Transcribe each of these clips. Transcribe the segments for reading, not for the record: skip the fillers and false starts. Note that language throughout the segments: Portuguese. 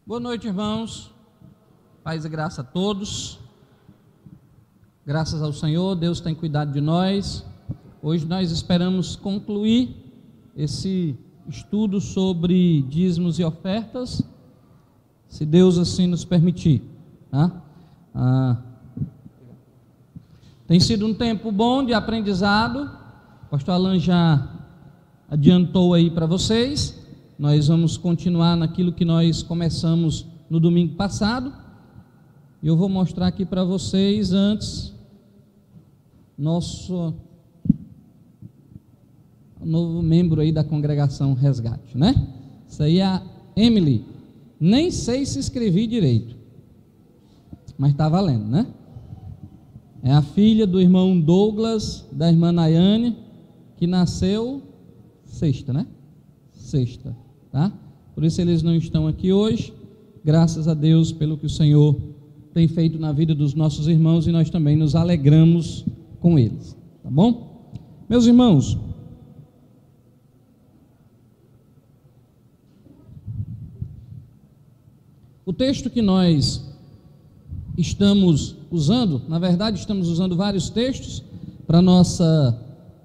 Boa noite, irmãos. Paz e graça a todos. Graças ao Senhor, Deus tem cuidado de nós. Hoje nós esperamos concluir esse estudo sobre dízimos e ofertas, se Deus assim nos permitir, tá? Tem sido um tempo bom de aprendizado. O pastor Alan já adiantou aí para vocês. Nós vamos continuar naquilo que nós começamos no domingo passado. E eu vou mostrar aqui para vocês antes nosso novo membro aí da congregação Resgate, né? Isso aí é a Emily. Nem sei se escrevi direito, mas está valendo, né? É a filha do irmão Douglas, da irmã Nayane, que nasceu sexta, né? Sexta, tá? Por isso eles não estão aqui hoje. Graças a Deus pelo que o Senhor tem feito na vida dos nossos irmãos, e nós também nos alegramos com eles, tá bom? Meus irmãos, o texto que nós estamos usando, na verdade estamos usando vários textos para nossa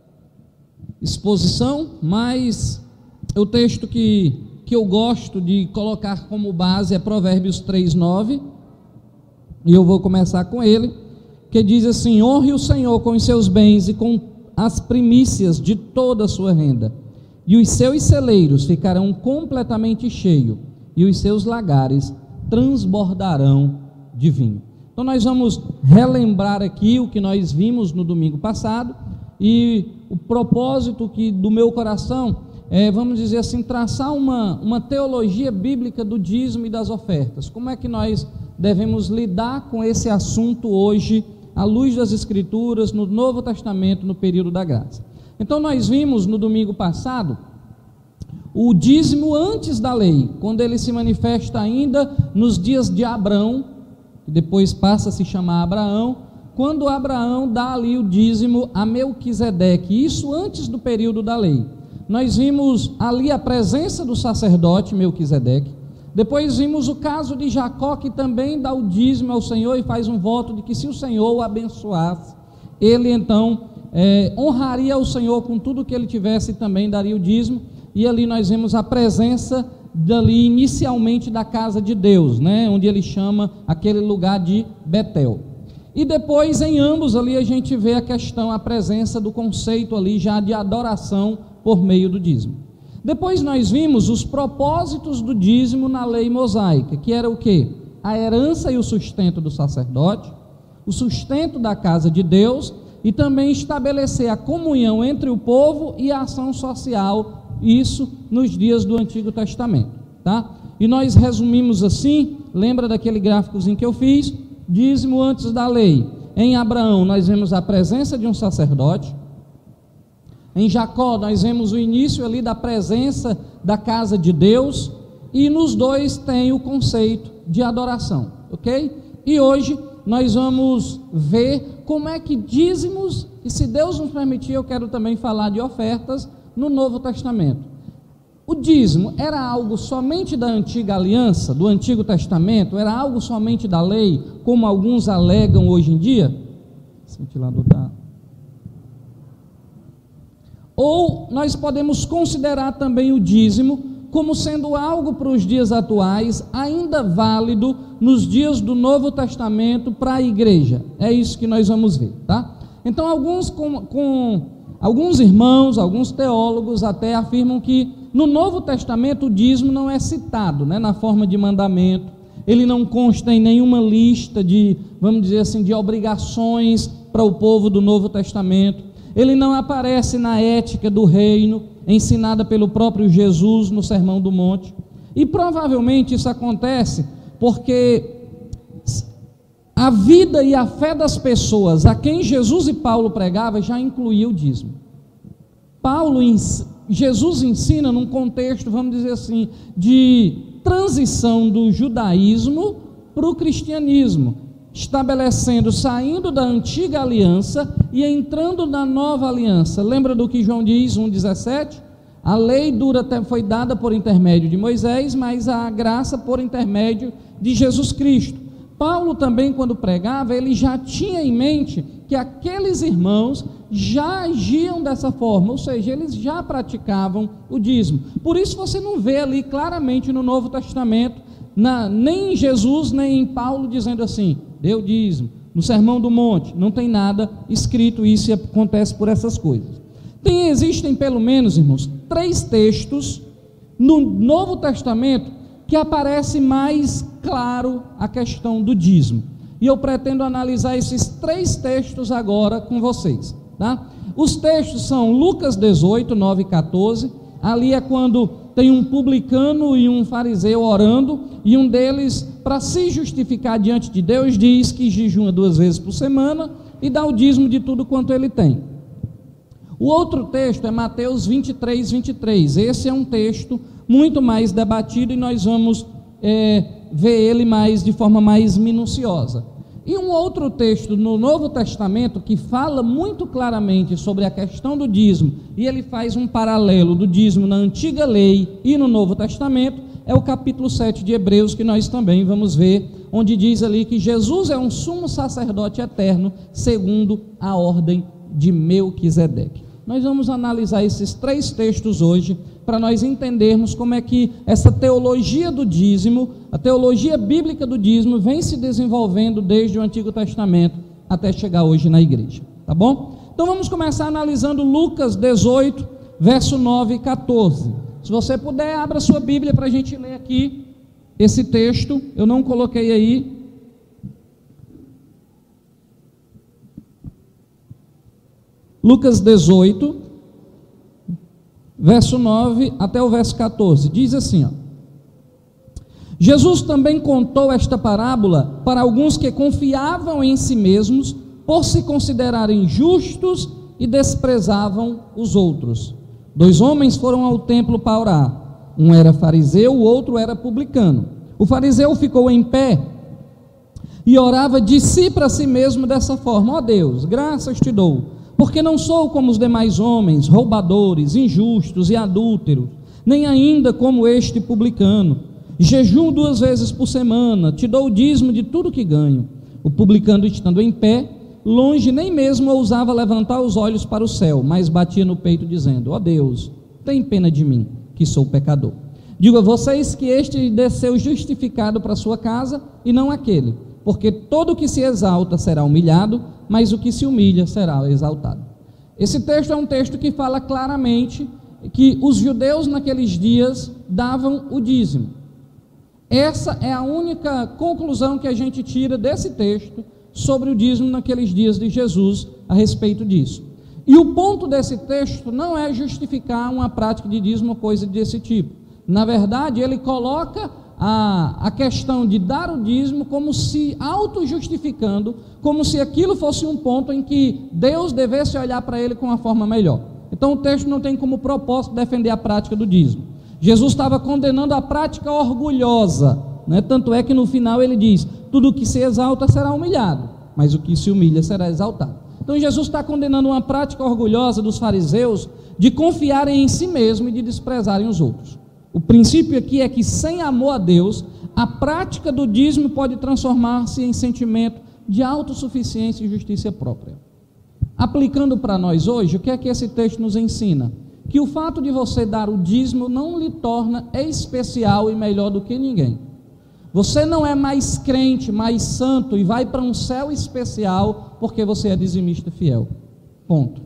exposição, mas o texto que eu gosto de colocar como base é Provérbios 3:9, e eu vou começar com ele, que diz assim: honre o Senhor com os seus bens e com as primícias de toda a sua renda, e os seus celeiros ficarão completamente cheios, e os seus lagares transbordarão de vinho. Então nós vamos relembrar aqui o que nós vimos no domingo passado, e o propósito do meu coração é, vamos dizer assim, traçar uma teologia bíblica do dízimo e das ofertas. Como é que nós devemos lidar com esse assunto hoje, à luz das Escrituras, no Novo Testamento, no período da graça. Então nós vimos no domingo passado o dízimo antes da lei, quando ele se manifesta ainda nos dias de Abrão, que depois passa a se chamar Abraão, quando Abraão dá ali o dízimo a Melquisedeque, isso antes do período da lei. Nós vimos ali a presença do sacerdote Melquisedeque. Depois vimos o caso de Jacó, que também dá o dízimo ao Senhor e faz um voto de que se o Senhor o abençoasse, ele então honraria o Senhor com tudo que ele tivesse e também daria o dízimo. E ali nós vemos a presença dali inicialmente da casa de Deus, né, onde ele chama aquele lugar de Betel. E depois em ambos ali a gente vê a questão, a presença do conceito ali já de adoração por meio do dízimo. Depois nós vimos os propósitos do dízimo na lei mosaica, que era o quê? A herança e o sustento do sacerdote, o sustento da casa de Deus, e também estabelecer a comunhão entre o povo e a ação social, isso nos dias do Antigo Testamento, tá? E nós resumimos assim, lembra daquele gráficozinho que eu fiz? Dízimo antes da lei. Em Abraão nós vemos a presença de um sacerdote. Em Jacó nós vemos o início ali da presença da casa de Deus, e nos dois tem o conceito de adoração, ok? E hoje nós vamos ver como é que dízimos, e se Deus nos permitir eu quero também falar de ofertas no Novo Testamento. O dízimo era algo somente da antiga aliança, do Antigo Testamento? Era algo somente da lei, como alguns alegam hoje em dia? Esse ventilador está... Ou nós podemos considerar também o dízimo como sendo algo para os dias atuais, ainda válido nos dias do Novo Testamento para a igreja. É isso que nós vamos ver, tá? Então alguns irmãos, alguns teólogos até afirmam que no Novo Testamento o dízimo não é citado, né, na forma de mandamento. Ele não consta em nenhuma lista de, vamos dizer assim, de obrigações para o povo do Novo Testamento. Ele não aparece na ética do reino, ensinada pelo próprio Jesus no Sermão do Monte. E provavelmente isso acontece porque a vida e a fé das pessoas a quem Jesus e Paulo pregavam já incluía o dízimo. Jesus ensina num contexto, vamos dizer assim, de transição do judaísmo para o cristianismo, estabelecendo, saindo da antiga aliança e entrando na nova aliança. Lembra do que João diz, 1,17? A lei foi dada por intermédio de Moisés, mas a graça por intermédio de Jesus Cristo. Paulo também, quando pregava, ele já tinha em mente que aqueles irmãos já agiam dessa forma, ou seja, eles já praticavam o dízimo. Por isso você não vê ali claramente no Novo Testamento, nem em Jesus, nem em Paulo, dizendo assim, dê o dízimo. No Sermão do Monte, não tem nada escrito isso, e acontece por essas coisas. Existem pelo menos, irmãos, 3 textos no Novo Testamento que aparece mais claro a questão do dízimo. E eu pretendo analisar esses 3 textos agora com vocês, tá? Os textos são Lucas 18, 9 e 14. Ali é quando tem um publicano e um fariseu orando, e um deles, para se justificar diante de Deus, diz que jejuma 2 vezes por semana e dá o dízimo de tudo quanto ele tem. O outro texto é Mateus 23, 23. Esse é um texto muito mais debatido e nós vamos ver ele de forma mais minuciosa. E um outro texto no Novo Testamento que fala muito claramente sobre a questão do dízimo, e ele faz um paralelo do dízimo na Antiga Lei e no Novo Testamento, é o capítulo 7 de Hebreus, que nós também vamos ver, onde diz ali que Jesus é um sumo sacerdote eterno, segundo a ordem de Melquisedeque. Nós vamos analisar esses 3 textos hoje, para nós entendermos como é que essa teologia do dízimo, a teologia bíblica do dízimo, vem se desenvolvendo desde o Antigo Testamento até chegar hoje na igreja, tá bom? Então vamos começar analisando Lucas 18, verso 9 e 14. Se você puder, abra sua Bíblia para a gente ler aqui esse texto. Eu não coloquei aí. Lucas 18, verso 9 até o verso 14, diz assim, ó: Jesus também contou esta parábola para alguns que confiavam em si mesmos, por se considerarem justos, e desprezavam os outros. 2 homens foram ao templo para orar, um era fariseu, o outro era publicano. O fariseu ficou em pé e orava de si para si mesmo dessa forma: ó Deus, graças te dou, porque não sou como os demais homens, roubadores, injustos e adúlteros, nem ainda como este publicano. Jejuo 2 vezes por semana, te dou o dízimo de tudo que ganho. O publicano, estando em pé, longe, nem mesmo ousava levantar os olhos para o céu, mas batia no peito dizendo: ó Deus, tem pena de mim, que sou pecador. Digo a vocês que este desceu justificado para sua casa, e não aquele, porque todo o que se exalta será humilhado, mas o que se humilha será exaltado. Esse texto é um texto que fala claramente que os judeus naqueles dias davam o dízimo. Essa é a única conclusão que a gente tira desse texto sobre o dízimo naqueles dias de Jesus a respeito disso. E o ponto desse texto não é justificar uma prática de dízimo ou coisa desse tipo. Na verdade, ele coloca a questão de dar o dízimo como se auto-justificando, como se aquilo fosse um ponto em que Deus devesse olhar para ele com uma forma melhor. Então o texto não tem como propósito defender a prática do dízimo. Jesus estava condenando a prática orgulhosa, né? Tanto é que no final ele diz: tudo que se exalta será humilhado, mas o que se humilha será exaltado. Então Jesus está condenando uma prática orgulhosa dos fariseus de confiarem em si mesmo e de desprezarem os outros. O princípio aqui é que, sem amor a Deus, a prática do dízimo pode transformar-se em sentimento de autossuficiência e justiça própria. Aplicando para nós hoje, o que é que esse texto nos ensina? Que o fato de você dar o dízimo não lhe torna especial e melhor do que ninguém. Você não é mais crente, mais santo e vai para um céu especial porque você é dizimista fiel. Ponto.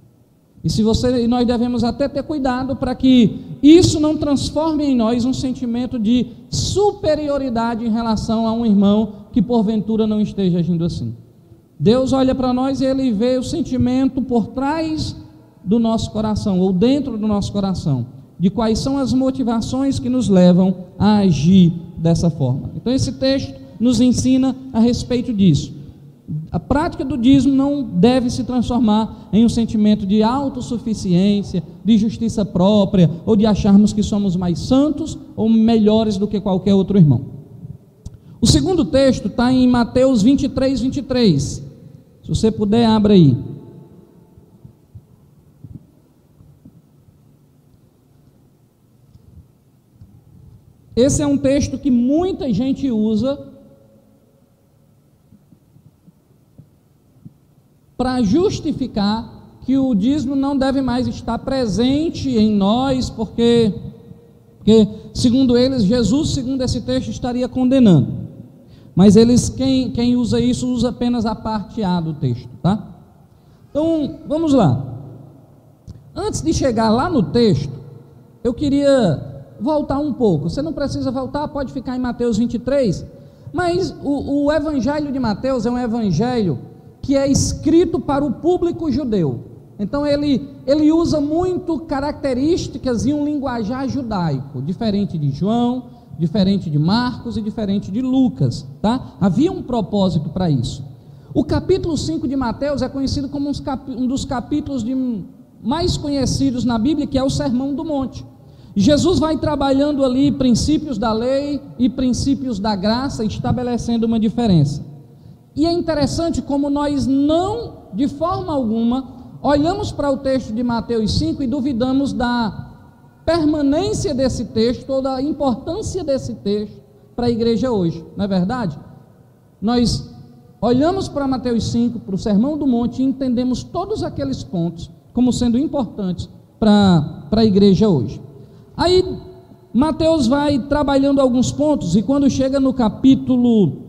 E nós devemos até ter cuidado para que isso não transforme em nós um sentimento de superioridade em relação a um irmão que porventura não esteja agindo assim. Deus olha para nós e Ele vê o sentimento por trás do nosso coração, ou dentro do nosso coração, de quais são as motivações que nos levam a agir dessa forma. Então esse texto nos ensina a respeito disso. A prática do dízimo não deve se transformar em um sentimento de autossuficiência, de justiça própria, ou de acharmos que somos mais santos ou melhores do que qualquer outro irmão. O segundo texto está em Mateus 23, 23. Se você puder, abra aí. esse é um texto que muita gente usa para justificar que o dízimo não deve mais estar presente em nós, porque segundo eles, Jesus, segundo esse texto, estaria condenando. Mas quem usa isso, usa apenas a parte A do texto, tá? Então, vamos lá. Antes de chegar lá no texto, eu queria voltar um pouco. Você não precisa voltar, pode ficar em Mateus 23, mas o evangelho de Mateus é um evangelho que é escrito para o público judeu. Então ele usa muito características e um linguajar judaico, diferente de João, diferente de Marcos e diferente de Lucas, tá? Havia um propósito para isso. O capítulo 5 de Mateus é conhecido como um dos capítulos mais conhecidos na Bíblia, que é o Sermão do Monte. Jesus vai trabalhando ali princípios da lei e princípios da graça, estabelecendo uma diferença. E é interessante como nós não, de forma alguma, olhamos para o texto de Mateus 5 e duvidamos da permanência desse texto ou da importância desse texto para a igreja hoje, não é verdade? Nós olhamos para Mateus 5, para o Sermão do Monte, e entendemos todos aqueles pontos como sendo importantes para a igreja hoje. Aí Mateus vai trabalhando alguns pontos, e quando chega no capítulo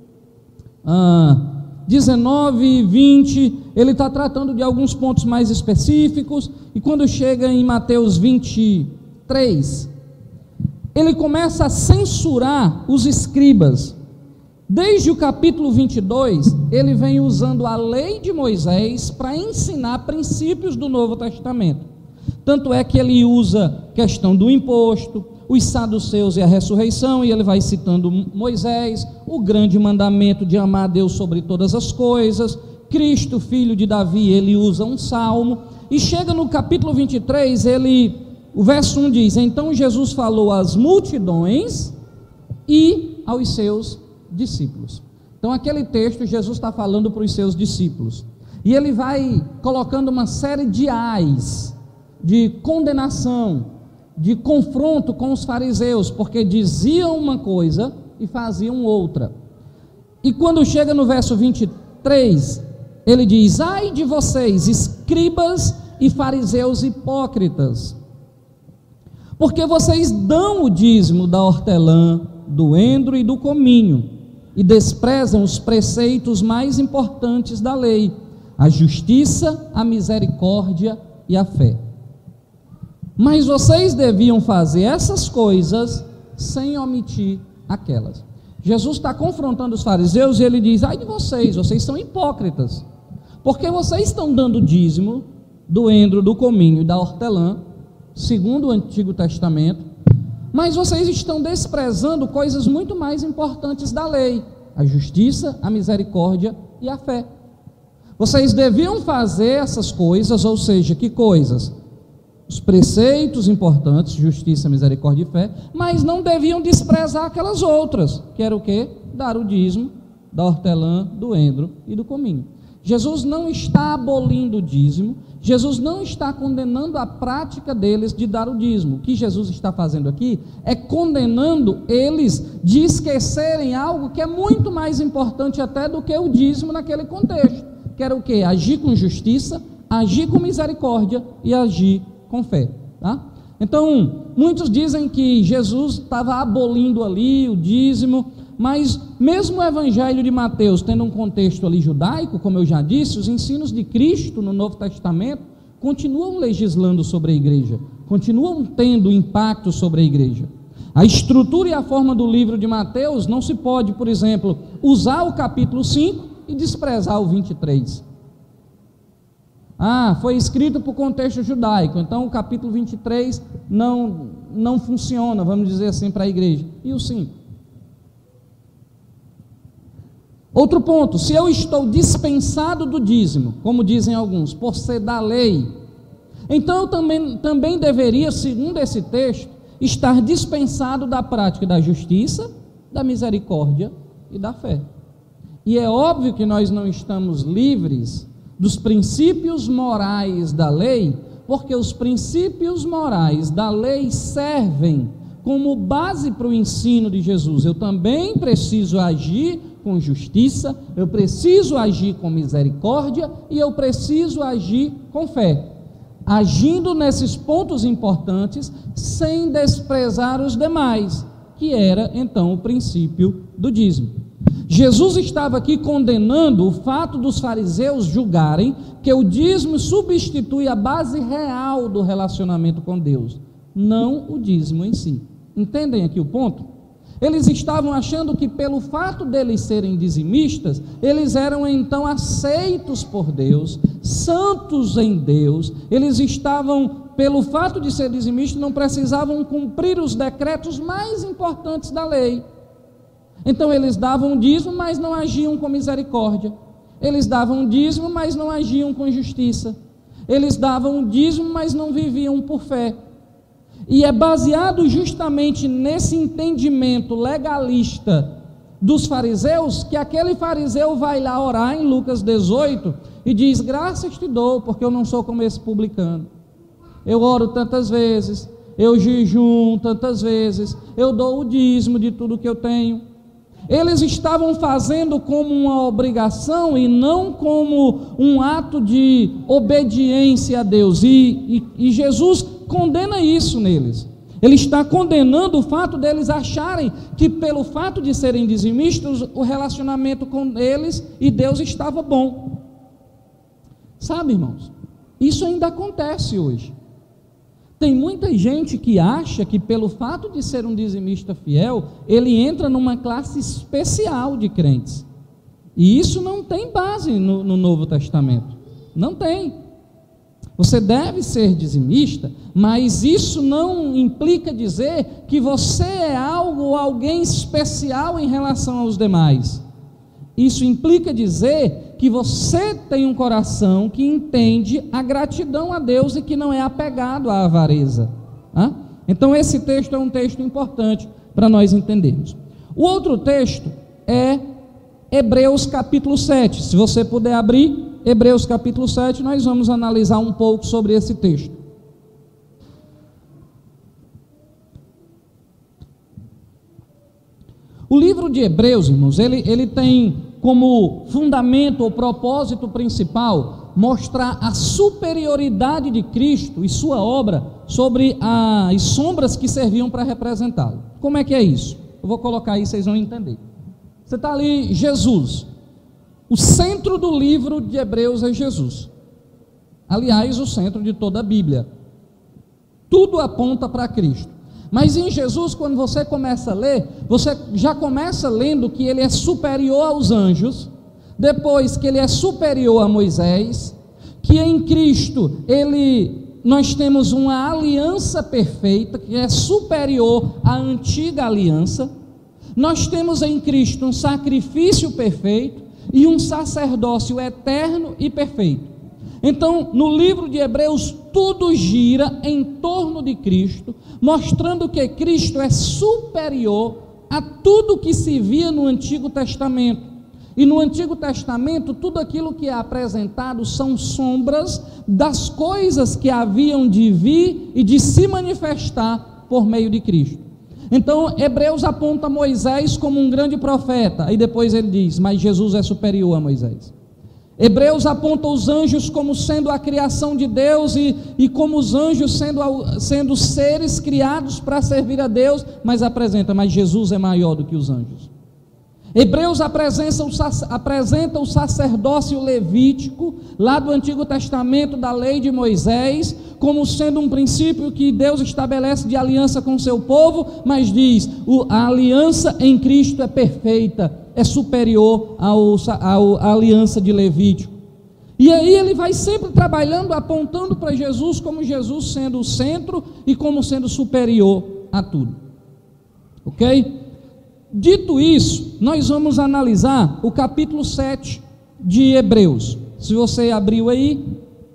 19 e 20, ele está tratando de alguns pontos mais específicos, e quando chega em Mateus 23, ele começa a censurar os escribas. Desde o capítulo 22, ele vem usando a lei de Moisés para ensinar princípios do Novo Testamento. Tanto é que ele usa a questão do imposto, os saduceus e a ressurreição, e ele vai citando Moisés, o grande mandamento de amar a Deus sobre todas as coisas, Cristo, filho de Davi, ele usa um salmo, e chega no capítulo 23, o verso 1 diz: então Jesus falou às multidões e aos seus discípulos. Então aquele texto, Jesus está falando para os seus discípulos, e ele vai colocando uma série de ais, de condenação, de confronto com os fariseus, porque diziam uma coisa e faziam outra. E quando chega no verso 23, ele diz: ai de vocês, escribas e fariseus hipócritas, porque vocês dão o dízimo da hortelã, do endro e do cominho, e desprezam os preceitos mais importantes da lei, a justiça, a misericórdia e a fé. Mas vocês deviam fazer essas coisas sem omitir aquelas. Jesus está confrontando os fariseus e ele diz: ai de vocês são hipócritas, porque vocês estão dando dízimo do endro, do cominho e da hortelã, segundo o Antigo Testamento, mas vocês estão desprezando coisas muito mais importantes da lei, a justiça, a misericórdia e a fé. Vocês deviam fazer essas coisas, ou seja, que coisas? Os preceitos importantes, justiça, misericórdia e fé, mas não deviam desprezar aquelas outras, que era o quê? Dar o dízimo da hortelã, do endro e do cominho. Jesus não está abolindo o dízimo, Jesus não está condenando a prática deles de dar o dízimo. O que Jesus está fazendo aqui é condenando eles de esquecerem algo que é muito mais importante até do que o dízimo naquele contexto, que era o quê? Agir com justiça, agir com misericórdia e agir com fé, tá? Então, muitos dizem que Jesus estava abolindo ali o dízimo, mas mesmo o evangelho de Mateus, tendo um contexto ali judaico, como eu já disse, os ensinos de Cristo no Novo Testamento continuam legislando sobre a igreja, continuam tendo impacto sobre a igreja. A estrutura e a forma do livro de Mateus não se pode, por exemplo, usar o capítulo 5 e desprezar o 23. Foi escrito para o contexto judaico, então o capítulo 23 não funciona, vamos dizer assim, para a igreja. E o 5? Outro ponto: se eu estou dispensado do dízimo, como dizem alguns, por ser da lei, então eu também deveria, segundo esse texto, estar dispensado da prática da justiça, da misericórdia e da fé. E é óbvio que nós não estamos livres dos princípios morais da lei, porque os princípios morais da lei servem como base para o ensino de Jesus. Eu também preciso agir com justiça, eu preciso agir com misericórdia e eu preciso agir com fé, agindo nesses pontos importantes sem desprezar os demais, que era então o princípio do dízimo. Jesus estava aqui condenando o fato dos fariseus julgarem que o dízimo substitui a base real do relacionamento com Deus, não o dízimo em si. Entendem aqui o ponto? Eles estavam achando que pelo fato deles serem dizimistas, eles eram então aceitos por Deus, santos em Deus. Eles estavam, pelo fato de ser dizimistas, não precisavam cumprir os decretos mais importantes da lei. Então eles davam dízimo, mas não agiam com misericórdia. Eles davam dízimo, mas não agiam com justiça. Eles davam dízimo, mas não viviam por fé. E é baseado justamente nesse entendimento legalista dos fariseus, que aquele fariseu vai lá orar em Lucas 18 e diz: graças te dou, porque eu não sou como esse publicano. Eu oro tantas vezes, eu jejum tantas vezes, eu dou o dízimo de tudo que eu tenho. Eles estavam fazendo como uma obrigação e não como um ato de obediência a Deus, e Jesus condena isso neles. Ele está condenando o fato deles acharem que pelo fato de serem dizimistas, o relacionamento com eles e Deus estava bom. Sabe, irmãos, isso ainda acontece hoje. Tem muita gente que acha que pelo fato de ser um dizimista fiel, ele entra numa classe especial de crentes. E isso não tem base no Novo Testamento. Não tem. Você deve ser dizimista, mas isso não implica dizer que você é algo ou alguém especial em relação aos demais. Isso implica dizer que você tem um coração que entende a gratidão a Deus e que não é apegado à avareza. Então esse texto é um texto importante para nós entendermos. O outro texto é Hebreus capítulo 7. Se você puder abrir Hebreus capítulo 7, nós vamos analisar um pouco sobre esse texto. O livro de Hebreus, irmãos, ele tem como fundamento ou propósito principal mostrar a superioridade de Cristo e sua obra sobre as sombras que serviam para representá-lo. Como é que é isso? Eu vou colocar aí, vocês vão entender. Você está ali, Jesus. O centro do livro de Hebreus é Jesus. Aliás, o centro de toda a Bíblia. Tudo aponta para Cristo. Mas em Jesus, quando você começa a ler, você já começa lendo que ele é superior aos anjos, depois que ele é superior a Moisés, que em Cristo nós temos uma aliança perfeita, que é superior à antiga aliança. Nós temos em Cristo um sacrifício perfeito e um sacerdócio eterno e perfeito. Então, no livro de Hebreus, tudo gira em torno de Cristo, mostrando que Cristo é superior a tudo que se via no Antigo Testamento. E no Antigo Testamento, tudo aquilo que é apresentado são sombras das coisas que haviam de vir e de se manifestar por meio de Cristo. Então, Hebreus aponta Moisés como um grande profeta, e depois ele diz: mas Jesus é superior a Moisés. Hebreus aponta os anjos como sendo a criação de Deus e como os anjos sendo seres criados para servir a Deus, mas Jesus é maior do que os anjos. Hebreus apresenta o sacerdócio levítico, lá do Antigo Testamento, da lei de Moisés, como sendo um princípio que Deus estabelece de aliança com o seu povo, mas diz: a aliança em Cristo é perfeita, é superior à aliança de Levítico. E aí ele vai sempre trabalhando, apontando para Jesus, como Jesus sendo o centro e como sendo superior a tudo. Ok? Dito isso, nós vamos analisar o capítulo 7 de Hebreus. Se você abriu aí,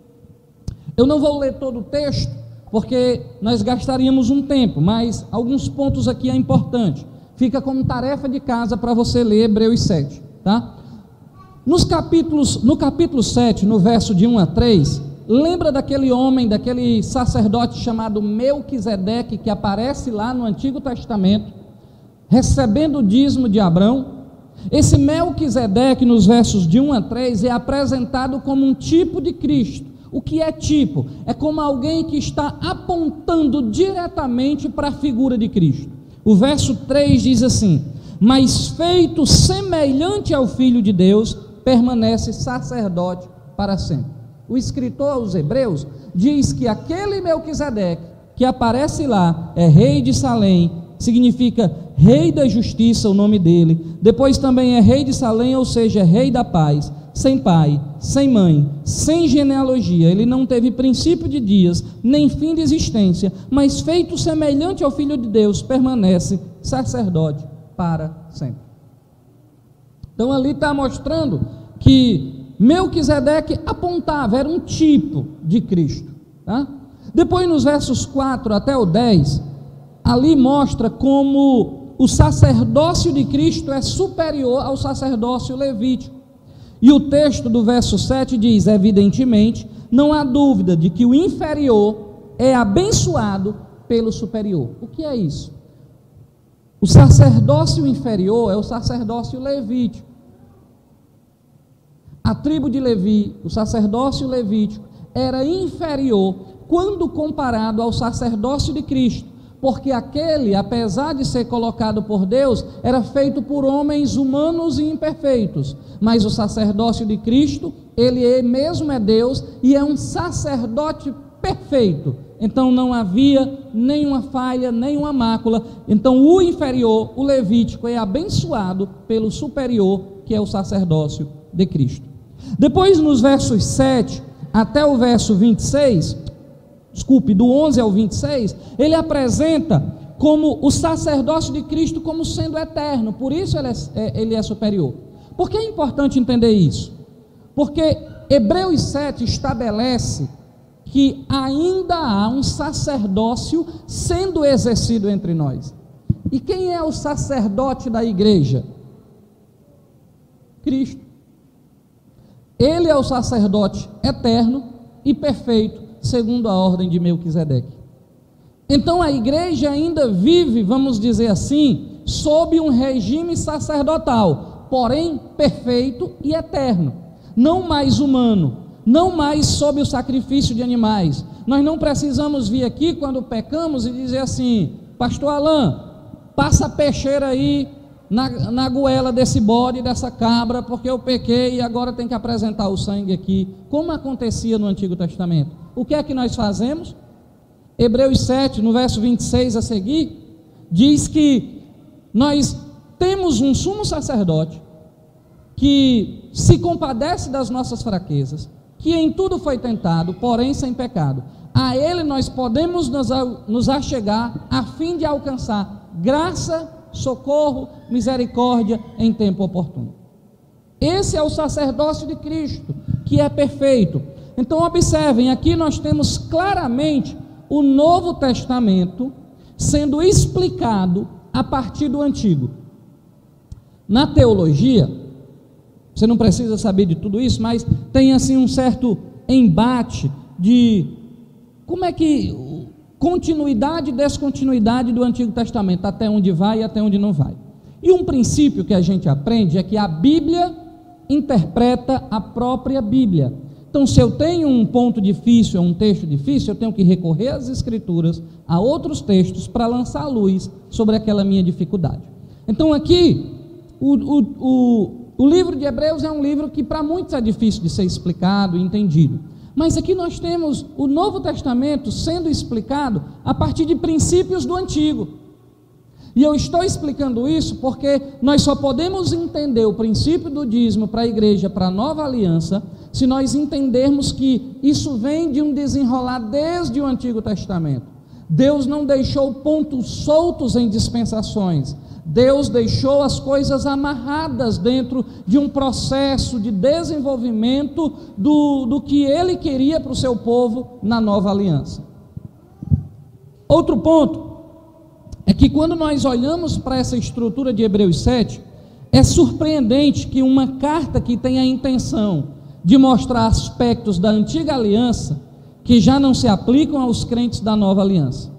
eu não vou ler todo o texto, porque nós gastaríamos um tempo, mas alguns pontos aqui é importante. Fica como tarefa de casa para você ler Hebreus 7, tá? No capítulo 7, no verso de 1 a 3, lembra daquele homem, daquele sacerdote chamado Melquisedeque, que aparece lá no Antigo Testamento, recebendo o dízimo de Abrão? Esse Melquisedeque, nos versos de 1 a 3, é apresentado como um tipo de Cristo. O que é tipo? É como alguém que está apontando diretamente para a figura de Cristo. O verso 3 diz assim: mas feito semelhante ao Filho de Deus, permanece sacerdote para sempre. O escritor aos Hebreus diz que aquele Melquisedeque que aparece lá é rei de Salém, significa rei da justiça, o nome dele. Depois também é rei de Salém, ou seja, rei da paz, sem pai, sem mãe, sem genealogia. Ele não teve princípio de dias, nem fim de existência, mas feito semelhante ao Filho de Deus, permanece sacerdote para sempre. Então ali está mostrando que Melquisedeque apontava, era um tipo de Cristo, tá? Depois nos versos 4 até o 10, ali mostra como o sacerdócio de Cristo é superior ao sacerdócio levítico. E o texto do verso 7 diz: evidentemente, não há dúvida de que o inferior é abençoado pelo superior. O que é isso? O sacerdócio inferior é o sacerdócio levítico. A tribo de Levi, o sacerdócio levítico, era inferior quando comparado ao sacerdócio de Cristo, porque aquele, apesar de ser colocado por Deus, era feito por homens humanos e imperfeitos, mas o sacerdócio de Cristo, ele mesmo é Deus e é um sacerdote perfeito. Então não havia nenhuma falha, nenhuma mácula. Então o inferior, o levítico, é abençoado pelo superior, que é o sacerdócio de Cristo. Depois nos versos 7 até o verso 26, do 11 ao 26, ele apresenta como o sacerdócio de Cristo como sendo eterno, por isso ele é superior. Por que é importante entender isso? Porque Hebreus 7 estabelece que ainda há um sacerdócio sendo exercido entre nós. E quem é o sacerdote da igreja? Cristo. Ele é o sacerdote eterno e perfeito, segundo a ordem de Melquisedeque. Então a igreja ainda vive, vamos dizer assim, sob um regime sacerdotal, porém perfeito e eterno, não mais humano, não mais sob o sacrifício de animais. Nós não precisamos vir aqui quando pecamos e dizer assim: pastor Alain, passa a peixeira aí na goela desse bode, dessa cabra, porque eu pequei e agora tem que apresentar o sangue aqui, como acontecia no Antigo Testamento. O que é que nós fazemos? Hebreus 7, no verso 26 a seguir, diz que nós temos um sumo sacerdote que se compadece das nossas fraquezas, que em tudo foi tentado, porém sem pecado. A ele nós podemos nos achegar a fim de alcançar graça, socorro, misericórdia em tempo oportuno. Esse é o sacerdócio de Cristo, que é perfeito. Então observem, aqui nós temos claramente o Novo Testamento sendo explicado a partir do Antigo. Na teologia, você não precisa saber de tudo isso, mas tem assim um certo embate de como é que continuidade e descontinuidade do Antigo Testamento, até onde vai e até onde não vai. E um princípio que a gente aprende é que a Bíblia interpreta a própria Bíblia. Então, se eu tenho um ponto difícil, um texto difícil, eu tenho que recorrer às Escrituras, a outros textos, para lançar luz sobre aquela minha dificuldade. Então, aqui, o livro de Hebreus é um livro que para muitos é difícil de ser explicado e entendido. Mas aqui nós temos o Novo Testamento sendo explicado a partir de princípios do Antigo. E eu estou explicando isso porque nós só podemos entender o princípio do dízimo para a igreja, para a nova aliança, se nós entendermos que isso vem de um desenrolar desde o Antigo Testamento. Deus não deixou pontos soltos em dispensações. Deus deixou as coisas amarradas dentro de um processo de desenvolvimento do que Ele queria para o seu povo na nova aliança. Outro ponto é que quando nós olhamos para essa estrutura de Hebreus 7, é surpreendente que uma carta que tem a intenção de mostrar aspectos da antiga aliança que já não se aplicam aos crentes da nova aliança.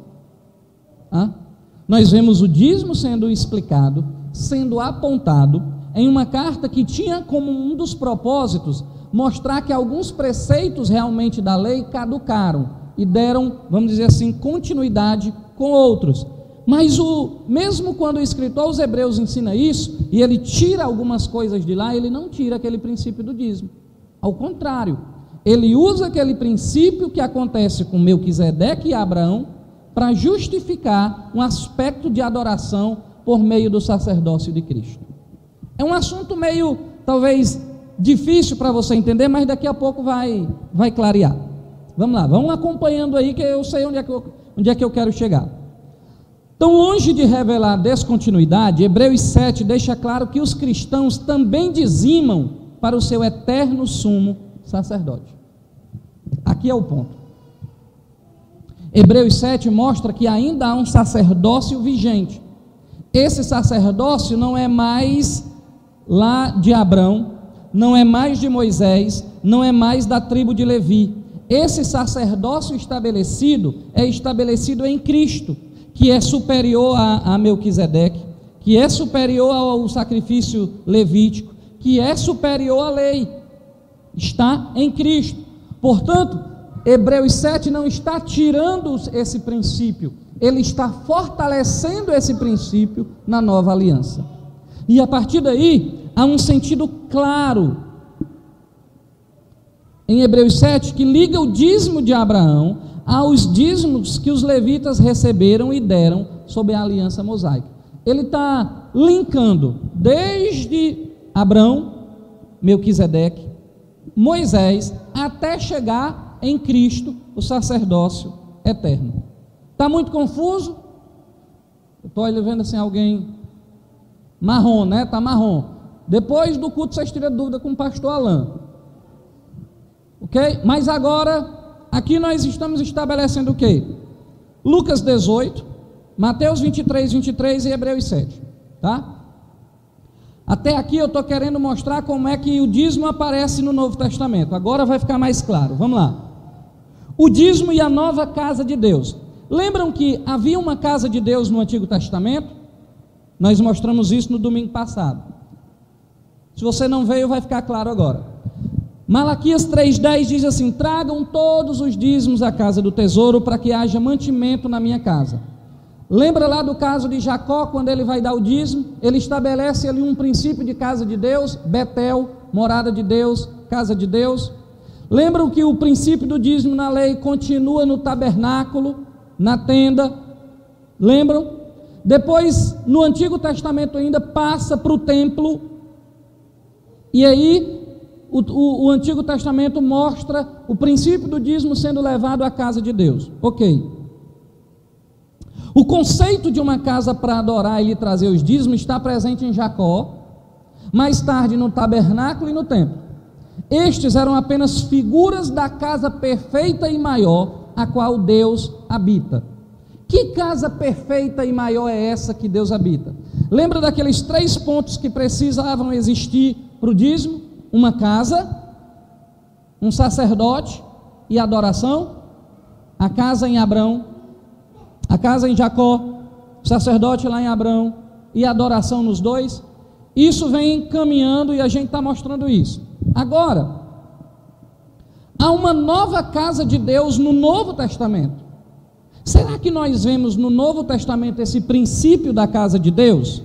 Nós vemos o dízimo sendo explicado, sendo apontado em uma carta que tinha como um dos propósitos mostrar que alguns preceitos realmente da lei caducaram e deram, vamos dizer assim, continuidade com outros. Mas mesmo quando o escritor aos Hebreus ensina isso, e ele tira algumas coisas de lá, ele não tira aquele princípio do dízimo. Ao contrário, ele usa aquele princípio que acontece com Melquisedeque e Abraão para justificar um aspecto de adoração por meio do sacerdócio de Cristo. É um assunto meio, talvez, difícil para você entender, mas daqui a pouco vai clarear. Vamos lá, vamos acompanhando aí que eu sei onde é que eu quero chegar. Tão longe de revelar descontinuidade, Hebreus 7 deixa claro que os cristãos também dizimam para o seu eterno sumo sacerdote. Aqui é o ponto. Hebreus 7 mostra que ainda há um sacerdócio vigente. Esse sacerdócio não é mais lá de Abrão, não é mais de Moisés, não é mais da tribo de Levi. Esse sacerdócio estabelecido é estabelecido em Cristo, que é superior a Melquisedeque, que é superior ao sacrifício levítico, que é superior à lei. Está em Cristo. Portanto, Hebreus 7 não está tirando esse princípio, ele está fortalecendo esse princípio na nova aliança. E a partir daí, há um sentido claro em Hebreus 7 que liga o dízimo de Abraão aos dízimos que os levitas receberam e deram sob a aliança mosaica. Ele está linkando desde Abraão, Melquisedeque, Moisés, até chegar em Cristo, o sacerdócio eterno. Está muito confuso? Eu estou vendo assim alguém marrom, né? Está marrom. Depois do culto vocês tiram dúvida com o pastor Alain. Ok? Mas agora, aqui nós estamos estabelecendo o quê? Lucas 18, Mateus 23 e Hebreus 7. Tá? Até aqui eu estou querendo mostrar como é que o dízimo aparece no Novo Testamento. Agora vai ficar mais claro. Vamos lá. O dízimo e a nova casa de Deus. Lembram que havia uma casa de Deus no Antigo Testamento? Nós mostramos isso no domingo passado. Se você não veio, vai ficar claro agora. Malaquias 3,10 diz assim: tragam todos os dízimos à casa do tesouro, para que haja mantimento na minha casa. Lembra lá do caso de Jacó, quando ele vai dar o dízimo? Ele estabelece ali um princípio de casa de Deus, Betel, morada de Deus, casa de Deus. Lembram que o princípio do dízimo na lei continua no tabernáculo, na tenda? Lembram? Depois, no Antigo Testamento ainda, passa para o templo, e aí o Antigo Testamento mostra o princípio do dízimo sendo levado à casa de Deus. Ok. O conceito de uma casa para adorar e lhe trazer os dízimos está presente em Jacó, mais tarde no tabernáculo e no templo. Estes eram apenas figuras da casa perfeita e maior, a qual Deus habita. Que casa perfeita e maior é essa que Deus habita? Lembra daqueles 3 pontos que precisavam existir para o dízimo? Uma casa, um sacerdote e adoração. A casa em Abrão, a casa em Jacó, o sacerdote lá em Abrão e a adoração nos dois. Isso vem caminhando e a gente está mostrando isso. Agora, há uma nova casa de Deus no Novo Testamento. Será que nós vemos no Novo Testamento esse princípio da casa de Deus?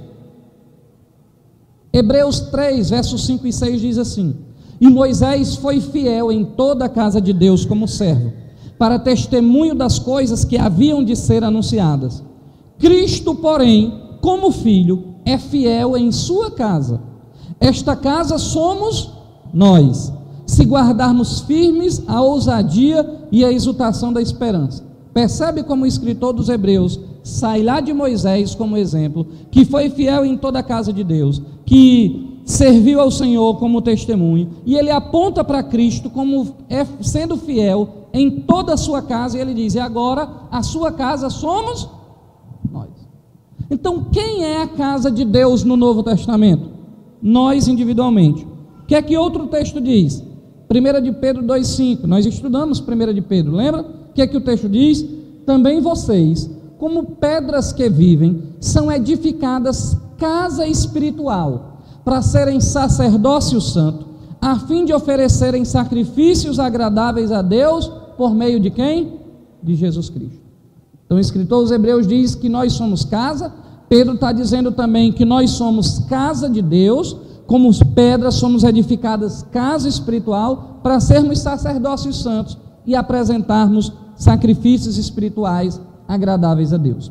Hebreus 3, versos 5 e 6 diz assim: e Moisés foi fiel em toda a casa de Deus como servo, para testemunho das coisas que haviam de ser anunciadas. Cristo, porém, como filho, é fiel em sua casa. Esta casa somos nós, se guardarmos firmes a ousadia e a exultação da esperança. Percebe como o escritor dos Hebreus sai lá de Moisés como exemplo, que foi fiel em toda a casa de Deus, que serviu ao Senhor como testemunho, e ele aponta para Cristo como sendo fiel em toda a sua casa, e ele diz: e agora a sua casa somos nós. Então quem é a casa de Deus no Novo Testamento? Nós individualmente. O que é que outro texto diz? 1 de Pedro 2,5, nós estudamos 1 de Pedro, lembra? O que é que o texto diz? Também vocês, como pedras que vivem, são edificadas casa espiritual, para serem sacerdócio santo, a fim de oferecerem sacrifícios agradáveis a Deus, por meio de quem? De Jesus Cristo. Então o escritor aos Hebreus diz que nós somos casa, Pedro está dizendo também que nós somos casa de Deus, como pedras somos edificadas casa espiritual, para sermos sacerdócios santos e apresentarmos sacrifícios espirituais agradáveis a Deus.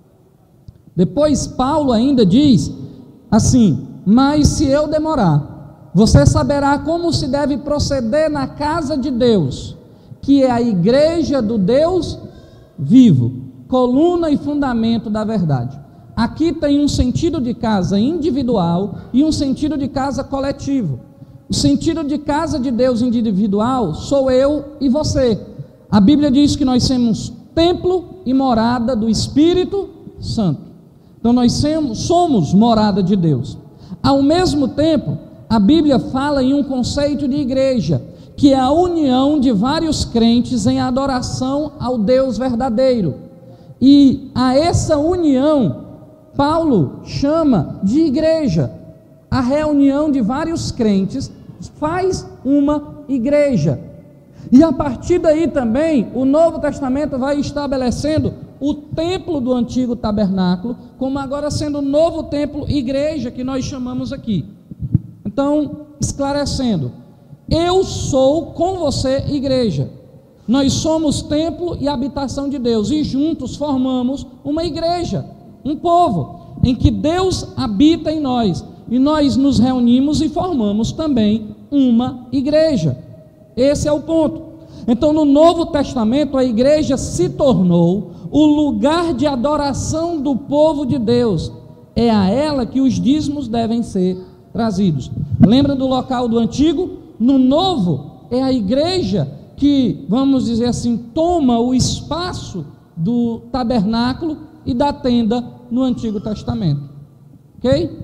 Depois Paulo ainda diz assim: mas se eu demorar, você saberá como se deve proceder na casa de Deus, que é a igreja do Deus vivo, coluna e fundamento da verdade. Aqui tem um sentido de casa individual e um sentido de casa coletivo. O sentido de casa de Deus individual sou eu e você. A Bíblia diz que nós somos templo e morada do Espírito Santo. Então nós somos morada de Deus. Ao mesmo tempo, a Bíblia fala em um conceito de igreja, que é a união de vários crentes em adoração ao Deus verdadeiro. E a essa união, Paulo chama de igreja. A reunião de vários crentes faz uma igreja. E a partir daí também, o Novo Testamento vai estabelecendo o templo do antigo tabernáculo, como agora sendo o novo templo, igreja, que nós chamamos aqui. Então, esclarecendo, eu sou com você igreja. Nós somos templo e habitação de Deus, e juntos formamos uma igreja, um povo, em que Deus habita em nós, e nós nos reunimos e formamos também uma igreja. Esse é o ponto. Então, no Novo Testamento, a igreja se tornou o lugar de adoração do povo de Deus. É a ela que os dízimos devem ser trazidos. Lembra do local do antigo? No novo, é a igreja que, vamos dizer assim, toma o espaço do tabernáculo e da tenda no Antigo Testamento. Ok?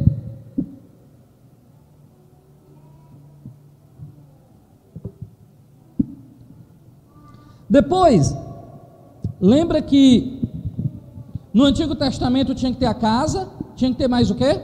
Depois, lembra que no Antigo Testamento tinha que ter a casa, tinha que ter mais o quê?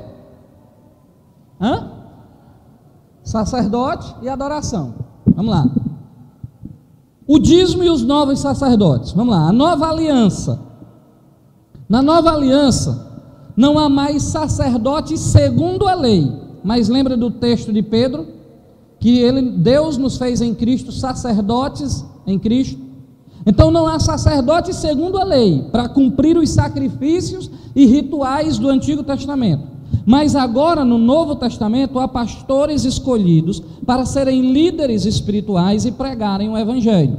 Sacerdote e adoração. Vamos lá. O dízimo e os novos sacerdotes. Vamos lá. A nova aliança. Na nova aliança, não há mais sacerdotes segundo a lei. Mas lembra do texto de Pedro? Que Deus nos fez em Cristo sacerdotes em Cristo. Então não há sacerdote segundo a lei, para cumprir os sacrifícios e rituais do Antigo Testamento. Mas agora no Novo Testamento há pastores escolhidos para serem líderes espirituais e pregarem o Evangelho.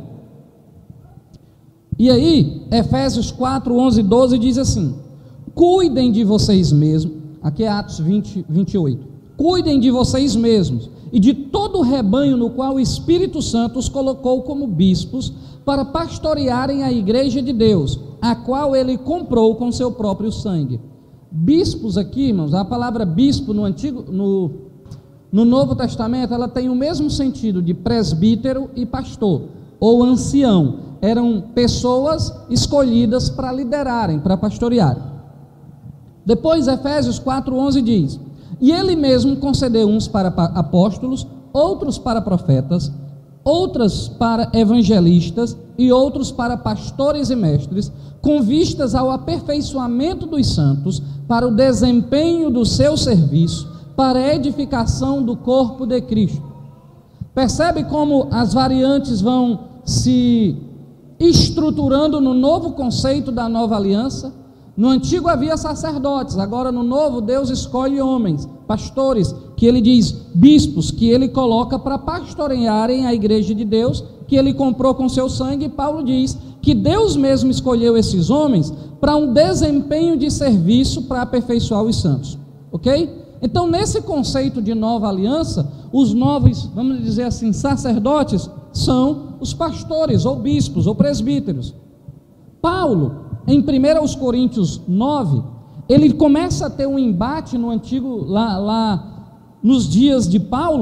E aí, Efésios 4, 11 e 12 diz assim: cuidem de vocês mesmos, aqui é Atos 20, 28, cuidem de vocês mesmos e de todo o rebanho no qual o Espírito Santo os colocou como bispos, para pastorearem a igreja de Deus, a qual ele comprou com seu próprio sangue. Bispos aqui, irmãos, a palavra bispo no Novo Testamento, ela tem o mesmo sentido de presbítero e pastor, ou ancião. Eram pessoas escolhidas para liderarem, para pastorearem. Depois, Efésios 4:11 diz: e ele mesmo concedeu uns para apóstolos, outros para profetas, outras para evangelistas e outros para pastores e mestres, com vistas ao aperfeiçoamento dos santos, para o desempenho do seu serviço, para a edificação do corpo de Cristo. Percebe como as variantes vão se estruturando no novo conceito da nova aliança? No antigo havia sacerdotes, agora no novo Deus escolhe homens, pastores, que ele diz bispos, que ele coloca para pastorearem a igreja de Deus, que ele comprou com seu sangue. E Paulo diz que Deus mesmo escolheu esses homens para um desempenho de serviço para aperfeiçoar os santos, ok? Então nesse conceito de nova aliança, os novos, vamos dizer assim, sacerdotes, são os pastores, ou bispos, ou presbíteros. Paulo, em 1 Coríntios 9, ele começa a ter um embate no antigo, lá nos dias de Paulo,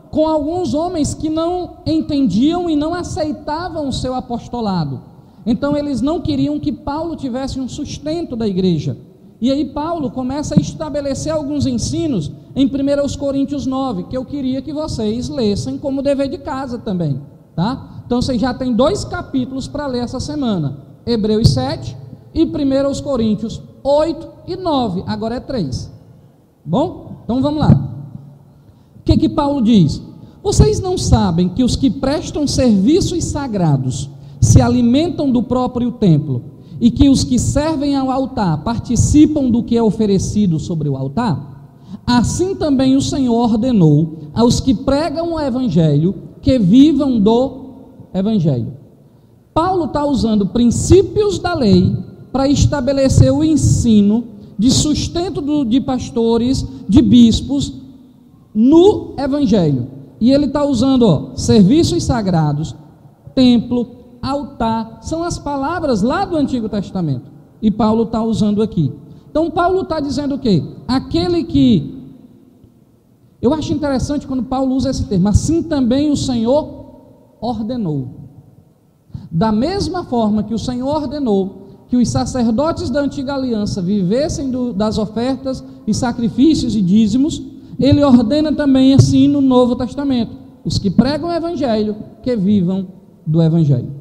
com alguns homens que não entendiam e não aceitavam o seu apostolado. Então eles não queriam que Paulo tivesse um sustento da igreja. E aí Paulo começa a estabelecer alguns ensinos em 1 Coríntios 9, que eu queria que vocês lessem como dever de casa também, tá? Então vocês já tem 2 capítulos para ler essa semana, Hebreus 7 e 1 Coríntios 8 e 9, agora é 3, bom? Então vamos lá. O que Paulo diz? Vocês não sabem que os que prestam serviços sagrados se alimentam do próprio templo, e que os que servem ao altar participam do que é oferecido sobre o altar? Assim também o Senhor ordenou aos que pregam o evangelho que vivam do evangelho. Paulo está usando princípios da lei para estabelecer o ensino de sustento de pastores, de bispos no evangelho. E ele está usando serviços sagrados, templo, altar, são as palavras lá do Antigo Testamento, e Paulo está usando aqui. Então Paulo está dizendo o quê? Aquele que, eu acho interessante quando Paulo usa esse termo, assim também o Senhor ordenou. Da mesma forma que o Senhor ordenou que os sacerdotes da antiga aliança vivessem das ofertas e sacrifícios e dízimos, ele ordena também assim no Novo Testamento, os que pregam o evangelho, que vivam do evangelho.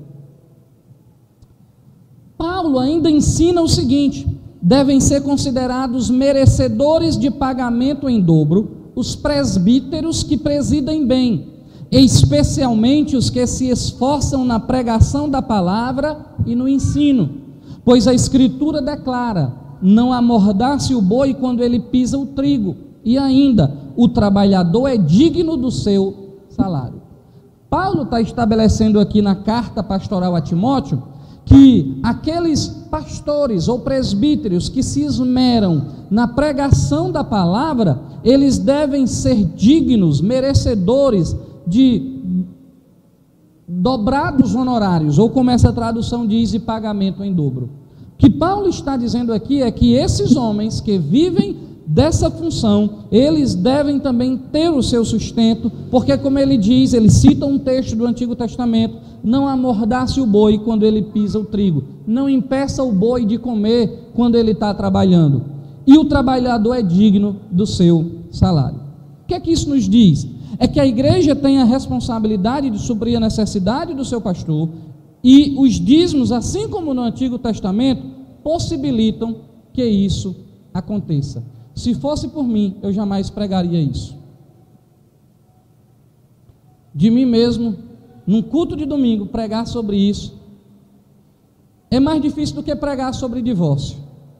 Paulo ainda ensina o seguinte: devem ser considerados merecedores de pagamento em dobro os presbíteros que presidem bem, especialmente os que se esforçam na pregação da palavra e no ensino, pois a Escritura declara: não amordace o boi quando ele pisa o trigo, e ainda, o trabalhador é digno do seu salário. Paulo está estabelecendo aqui na carta pastoral a Timóteo que aqueles pastores ou presbíteros que se esmeram na pregação da palavra, eles devem ser dignos, merecedores de dobrados honorários, ou como essa tradução diz, de pagamento em dobro. O que Paulo está dizendo aqui é que esses homens que vivem dessa função, eles devem também ter o seu sustento, porque como ele diz, ele cita um texto do Antigo Testamento: não amordace o boi quando ele pisa o trigo, não impeça o boi de comer quando ele está trabalhando, e o trabalhador é digno do seu salário. O que é que isso nos diz? É que a igreja tem a responsabilidade de suprir a necessidade do seu pastor, e os dízimos, assim como no Antigo Testamento, possibilitam que isso aconteça. Se fosse por mim, eu jamais pregaria isso. De mim mesmo, num culto de domingo, pregar sobre isso é mais difícil do que pregar sobre divórcio.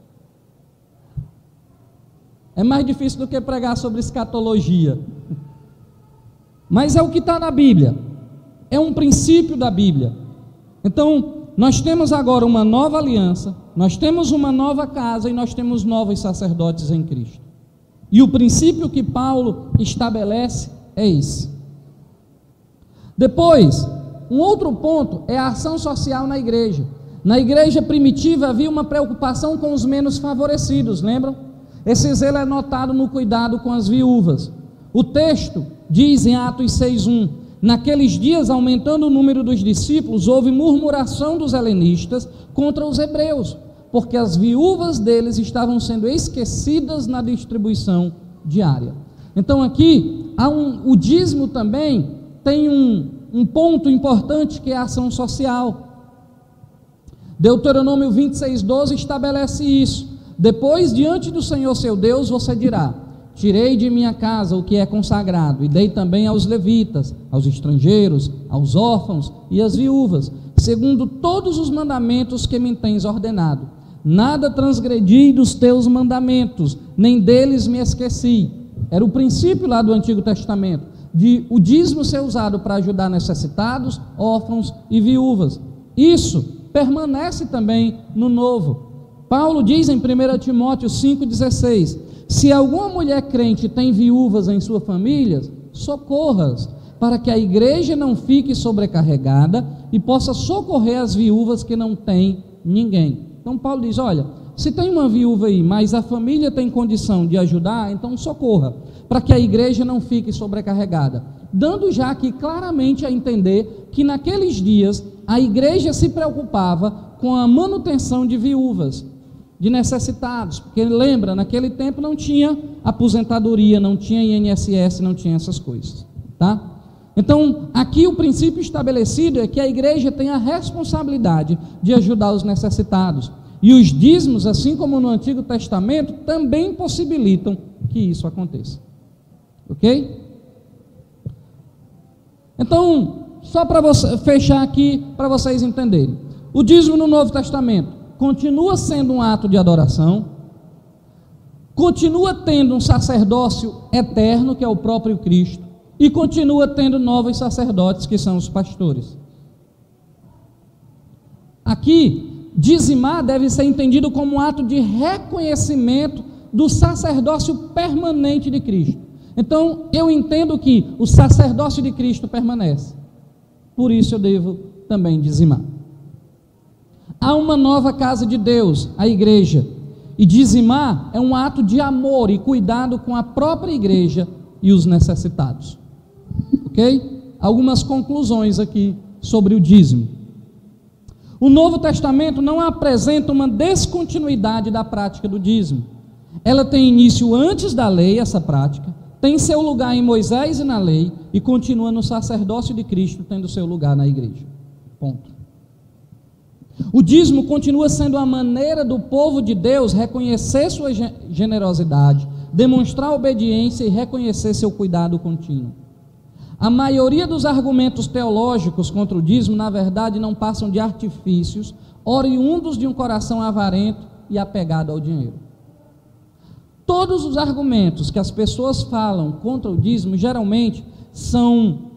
É mais difícil do que pregar sobre escatologia. Mas é o que está na Bíblia. É um princípio da Bíblia. Então, nós temos agora uma nova aliança, nós temos uma nova casa e nós temos novos sacerdotes em Cristo. E o princípio que Paulo estabelece é esse. Depois, um outro ponto é a ação social na igreja. Na igreja primitiva havia uma preocupação com os menos favorecidos, lembram? Esse zelo é notado no cuidado com as viúvas. O texto diz em Atos 6:1: naqueles dias, aumentando o número dos discípulos, houve murmuração dos helenistas contra os hebreus, porque as viúvas deles estavam sendo esquecidas na distribuição diária. Então aqui, o dízimo também tem um ponto importante, que é a ação social. Deuteronômio 26:12 estabelece isso: depois, diante do Senhor seu Deus, você dirá: tirei de minha casa o que é consagrado, e dei também aos levitas, aos estrangeiros, aos órfãos e às viúvas, segundo todos os mandamentos que me tens ordenado. Nada transgredi dos teus mandamentos, nem deles me esqueci. Era o princípio lá do Antigo Testamento, de o dízimo ser usado para ajudar necessitados, órfãos e viúvas. Isso permanece também no Novo. Paulo diz em 1 Timóteo 5,16: se alguma mulher crente tem viúvas em sua família, socorra-as, para que a igreja não fique sobrecarregada e possa socorrer as viúvas que não têm ninguém. Então Paulo diz: olha, se tem uma viúva aí, mas a família tem condição de ajudar, então socorra, para que a igreja não fique sobrecarregada. Dando já aqui claramente a entender que naqueles dias a igreja se preocupava com a manutenção de viúvas, de necessitados, porque lembra, naquele tempo não tinha aposentadoria, não tinha INSS, não tinha essas coisas, tá? Então, aqui o princípio estabelecido é que a igreja tem a responsabilidade de ajudar os necessitados, e os dízimos, assim como no Antigo Testamento, também possibilitam que isso aconteça, ok? Então, só para fechar aqui, para vocês entenderem, o dízimo no Novo Testamento continua sendo um ato de adoração, continua tendo um sacerdócio eterno, que é o próprio Cristo, e continua tendo novos sacerdotes, que são os pastores. Aqui, dizimar deve ser entendido como um ato de reconhecimento do sacerdócio permanente de Cristo. Então, eu entendo que o sacerdócio de Cristo permanece, por isso eu devo também dizimar. Há uma nova casa de Deus, a igreja, e dizimar é um ato de amor e cuidado com a própria igreja e os necessitados, ok? Algumas conclusões aqui sobre o dízimo. O Novo Testamento não apresenta uma descontinuidade da prática do dízimo. Ela tem início antes da lei, essa prática, tem seu lugar em Moisés e na lei, e continua no sacerdócio de Cristo, tendo seu lugar na igreja. Ponto. O dízimo continua sendo a maneira do povo de Deus reconhecer sua generosidade, demonstrar obediência e reconhecer seu cuidado contínuo. A maioria dos argumentos teológicos contra o dízimo, na verdade, não passam de artifícios oriundos de um coração avarento e apegado ao dinheiro. Todos os argumentos que as pessoas falam contra o dízimo, geralmente, são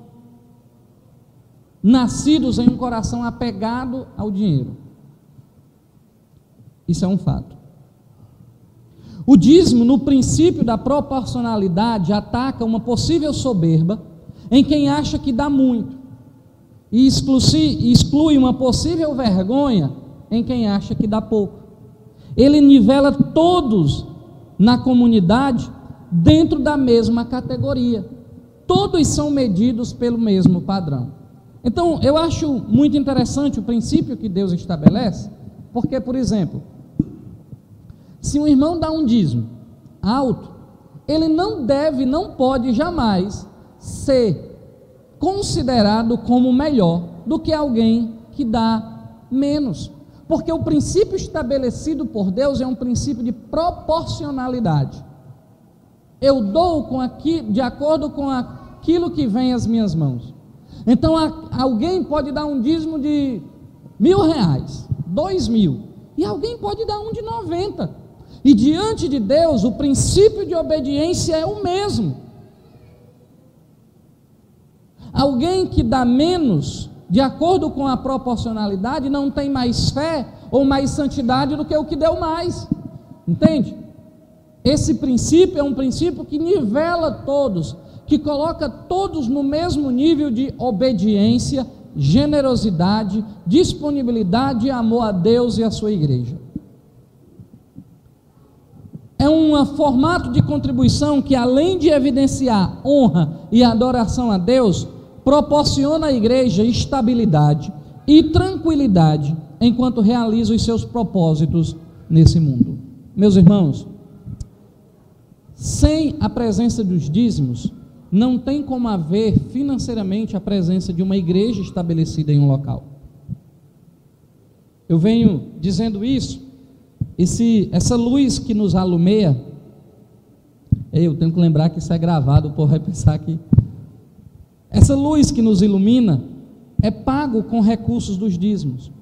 nascidos em um coração apegado ao dinheiro. Isso é um fato. O dízimo, no princípio da proporcionalidade, ataca uma possível soberba em quem acha que dá muito, e exclui uma possível vergonha em quem acha que dá pouco. Ele nivela todos na comunidade dentro da mesma categoria. Todos são medidos pelo mesmo padrão. Então, eu acho muito interessante o princípio que Deus estabelece, porque, por exemplo, se um irmão dá um dízimo alto, ele não deve, não pode jamais ser considerado como melhor do que alguém que dá menos, porque o princípio estabelecido por Deus é um princípio de proporcionalidade. Eu dou de acordo com aquilo que vem às minhas mãos. Então alguém pode dar um dízimo de R$1.000, 2.000, e alguém pode dar um de 90, e diante de Deus o princípio de obediência é o mesmo. Alguém que dá menos, de acordo com a proporcionalidade, não tem mais fé ou mais santidade do que o que deu mais, entende? Esse princípio é um princípio que nivela todos, que coloca todos no mesmo nível de obediência, generosidade, disponibilidade e amor a Deus e a sua igreja. É um formato de contribuição que, além de evidenciar honra e adoração a Deus, proporciona à igreja estabilidade e tranquilidade enquanto realiza os seus propósitos nesse mundo. Meus irmãos, sem a presença dos dízimos, não tem como haver financeiramente a presença de uma igreja estabelecida em um local. Eu venho dizendo isso, essa luz que nos alumeia, eu tenho que lembrar que isso é gravado, o povo vai pensar que essa luz que nos ilumina é pago com recursos dos dízimos.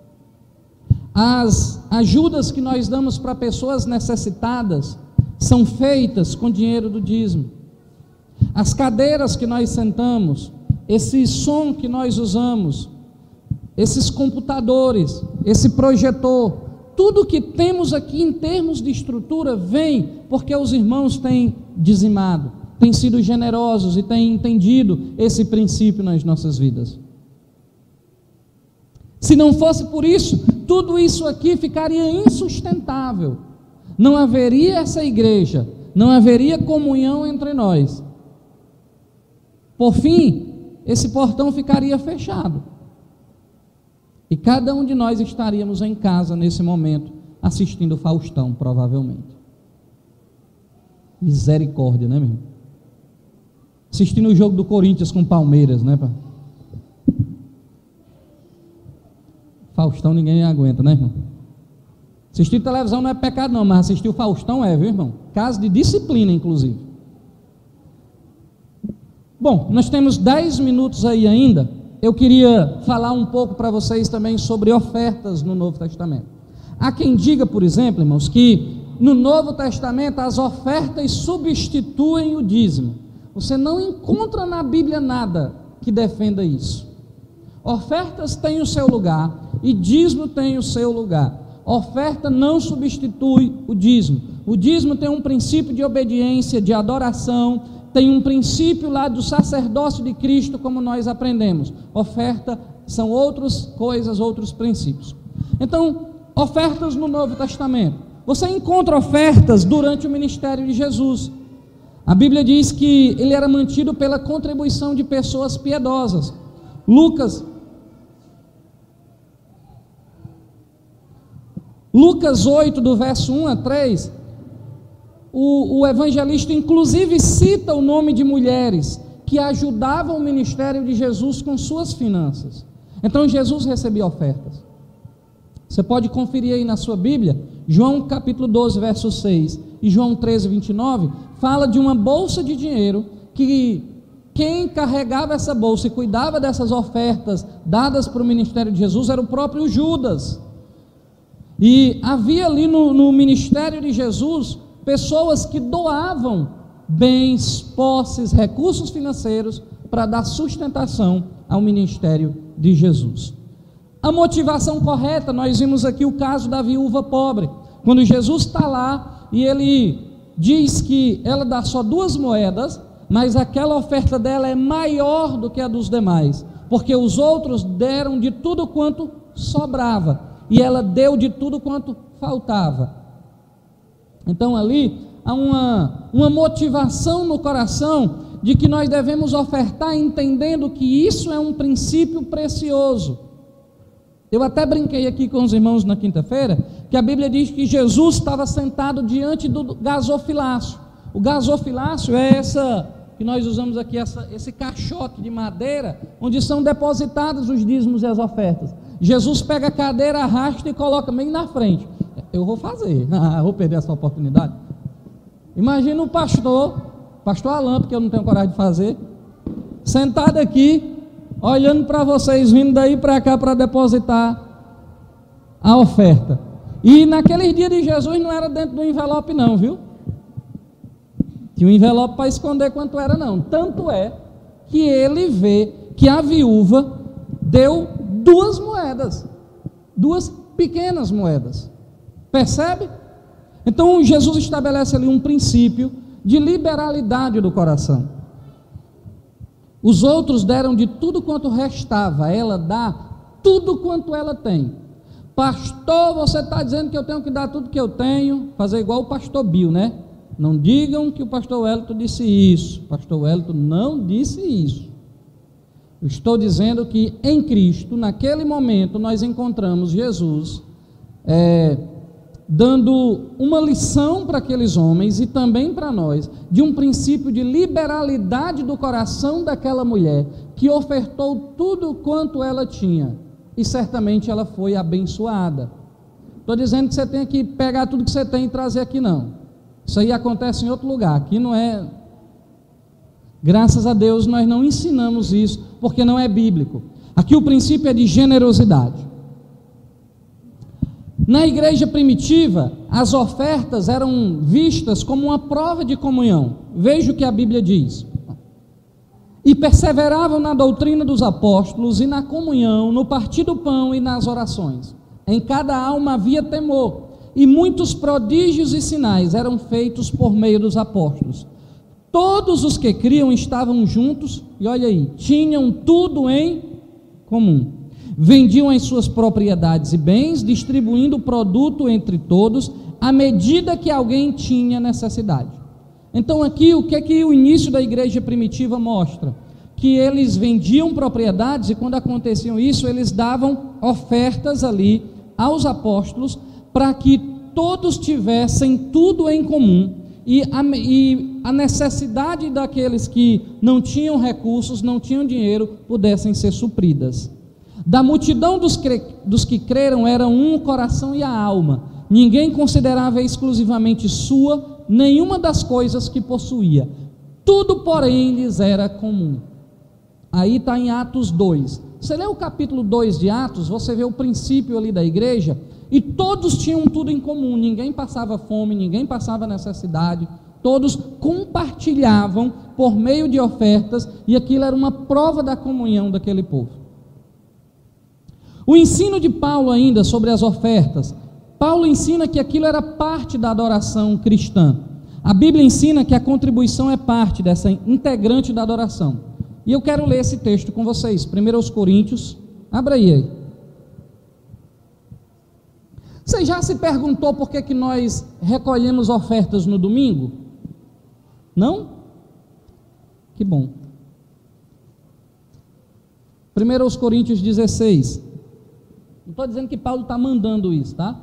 As ajudas que nós damos para pessoas necessitadas são feitas com dinheiro do dízimo. As cadeiras que nós sentamos, esse som que nós usamos, esses computadores, esse projetor, tudo que temos aqui em termos de estrutura vem porque os irmãos têm dizimado, têm sido generosos e têm entendido esse princípio nas nossas vidas. Se não fosse por isso, tudo isso aqui ficaria insustentável. Não haveria essa igreja, não haveria comunhão entre nós. Por fim, esse portão ficaria fechado. E cada um de nós estaríamos em casa nesse momento, assistindo Faustão, provavelmente. Misericórdia, né, meu irmão? Assistindo o jogo do Corinthians com Palmeiras, né, pá? Faustão ninguém aguenta, né, irmão? Assistir televisão não é pecado não, mas assistir o Faustão é, viu, irmão? Caso de disciplina, inclusive. Bom, nós temos 10 minutos aí ainda. Eu queria falar um pouco para vocês também sobre ofertas no Novo Testamento. Há quem diga, por exemplo, irmãos, que no Novo Testamento as ofertas substituem o dízimo. Você não encontra na Bíblia nada que defenda isso. Ofertas têm o seu lugar e dízimo tem o seu lugar. Oferta não substitui o dízimo. O dízimo tem um princípio de obediência, de adoração, tem um princípio lá do sacerdócio de Cristo, como nós aprendemos. Oferta são outras coisas, outros princípios. Então, ofertas no Novo Testamento. Você encontra ofertas durante o ministério de Jesus. A Bíblia diz que ele era mantido pela contribuição de pessoas piedosas. Lucas 8, do verso 1 a 3, o evangelista inclusive cita o nome de mulheres que ajudavam o ministério de Jesus com suas finanças. Então Jesus recebia ofertas. Você pode conferir aí na sua Bíblia, João capítulo 12, verso 6 e João 13, 29, fala de uma bolsa de dinheiro que quem carregava essa bolsa e cuidava dessas ofertas dadas para o ministério de Jesus era o próprio Judas. E havia ali no ministério de Jesus pessoas que doavam bens, posses, recursos financeiros para dar sustentação ao ministério de Jesus. A motivação correta, nós vimos aqui o caso da viúva pobre, quando Jesus está lá e ele diz que ela dá só 2 moedas, mas aquela oferta dela é maior do que a dos demais, porque os outros deram de tudo quanto sobrava, e ela deu de tudo quanto faltava. Então ali há uma motivação no coração de que nós devemos ofertar, entendendo que isso é um princípio precioso. Eu até brinquei aqui com os irmãos na quinta-feira, que a Bíblia diz que Jesus estava sentado diante do gasofilácio. O gasofilácio é essa, que nós usamos aqui, esse caixote de madeira, onde são depositados os dízimos e as ofertas. Jesus pega a cadeira, arrasta e coloca bem na frente. Eu vou fazer, vou perder essa oportunidade. Imagina o pastor Alain, porque eu não tenho coragem de fazer, sentado aqui, olhando para vocês, vindo daí para cá para depositar a oferta. E naqueles dias de Jesus não era dentro do envelope não, viu? Tinha um envelope para esconder quanto era não. Tanto é que ele vê que a viúva deu 2 moedas, 2 pequenas moedas. Percebe? Então Jesus estabelece ali um princípio de liberalidade do coração. Os outros deram de tudo quanto restava, ela dá tudo quanto ela tem. Pastor, você está dizendo que eu tenho que dar tudo que eu tenho, fazer igual o pastor Bill, né? Não digam que o pastor Wellington disse isso. O pastor Wellington não disse isso. Eu estou dizendo que em Cristo, naquele momento, nós encontramos Jesus dando uma lição para aqueles homens e também para nós, de um princípio de liberalidade do coração daquela mulher, que ofertou tudo quanto ela tinha, e certamente ela foi abençoada. Estou dizendo que você tem que pegar tudo que você tem e trazer aqui, não. Isso aí acontece em outro lugar, aqui não é. Graças a Deus nós não ensinamos isso, porque não é bíblico. Aqui o princípio é de generosidade. Na igreja primitiva, as ofertas eram vistas como uma prova de comunhão. Veja o que a Bíblia diz. E perseveravam na doutrina dos apóstolos e na comunhão, no partir do pão e nas orações. Em cada alma havia temor, e muitos prodígios e sinais eram feitos por meio dos apóstolos. Todos os que criam estavam juntos, e olha aí, tinham tudo em comum. Vendiam as suas propriedades e bens, distribuindo o produto entre todos, à medida que alguém tinha necessidade. Então aqui, o que é que o início da igreja primitiva mostra? Que eles vendiam propriedades, e quando aconteciam isso, eles davam ofertas ali aos apóstolos, para que todos tivessem tudo em comum, e a necessidade daqueles que não tinham recursos, não tinham dinheiro, pudessem ser supridas. Da multidão dos que creram era um o coração e a alma. Ninguém considerava exclusivamente sua nenhuma das coisas que possuía. Tudo, porém, lhes era comum. Aí está em Atos 2. Você lê o capítulo 2 de Atos, você vê o princípio ali da igreja, e todos tinham tudo em comum. Ninguém passava fome, ninguém passava necessidade. Todos compartilhavam por meio de ofertas, e aquilo era uma prova da comunhão daquele povo. O ensino de Paulo ainda sobre as ofertas. Paulo ensina que aquilo era parte da adoração cristã. A Bíblia ensina que a contribuição é parte dessa integrante da adoração. E eu quero ler esse texto com vocês. 1 Coríntios, abra aí. Você já se perguntou por que nós recolhemos ofertas no domingo? Não? Que bom. 1 Coríntios 16. Não estou dizendo que Paulo está mandando isso, tá?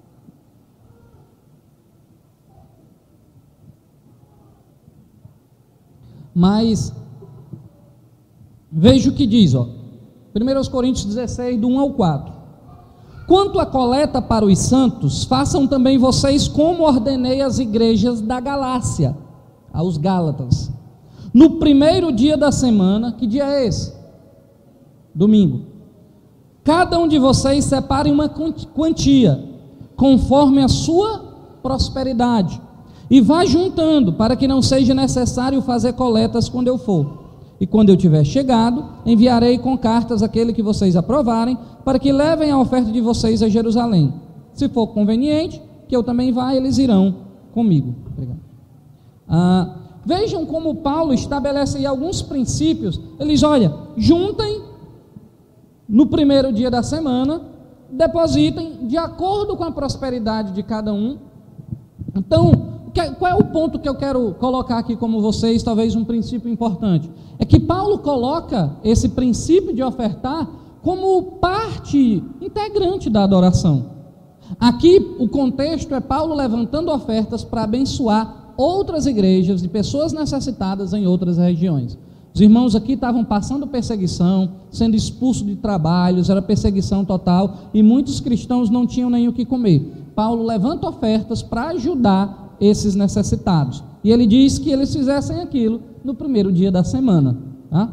Mas veja o que diz, ó. 1 Coríntios 16, do 1 ao 4. Quanto à coleta para os santos, façam também vocês como ordenei às igrejas da Galácia, aos Gálatas. No primeiro dia da semana, que dia é esse? Domingo. Cada um de vocês separe uma quantia, conforme a sua prosperidade, e vá juntando, para que não seja necessário fazer coletas quando eu for. E quando eu tiver chegado, enviarei com cartas aquele que vocês aprovarem, para que levem a oferta de vocês a Jerusalém. Se for conveniente, que eu também vá, eles irão comigo. Obrigado. Vejam como Paulo estabelece aí alguns princípios. Ele diz, olha, juntem no primeiro dia da semana, depositem de acordo com a prosperidade de cada um. Então, qual é o ponto que eu quero colocar aqui como vocês, talvez um princípio importante? É que Paulo coloca esse princípio de ofertar como parte integrante da adoração. Aqui o contexto é Paulo levantando ofertas para abençoar outras igrejas de pessoas necessitadas em outras regiões. Os irmãos aqui estavam passando perseguição, sendo expulsos de trabalhos, era perseguição total, e muitos cristãos não tinham nem o que comer. Paulo levanta ofertas para ajudar esses necessitados, e ele diz que eles fizessem aquilo no primeiro dia da semana, tá?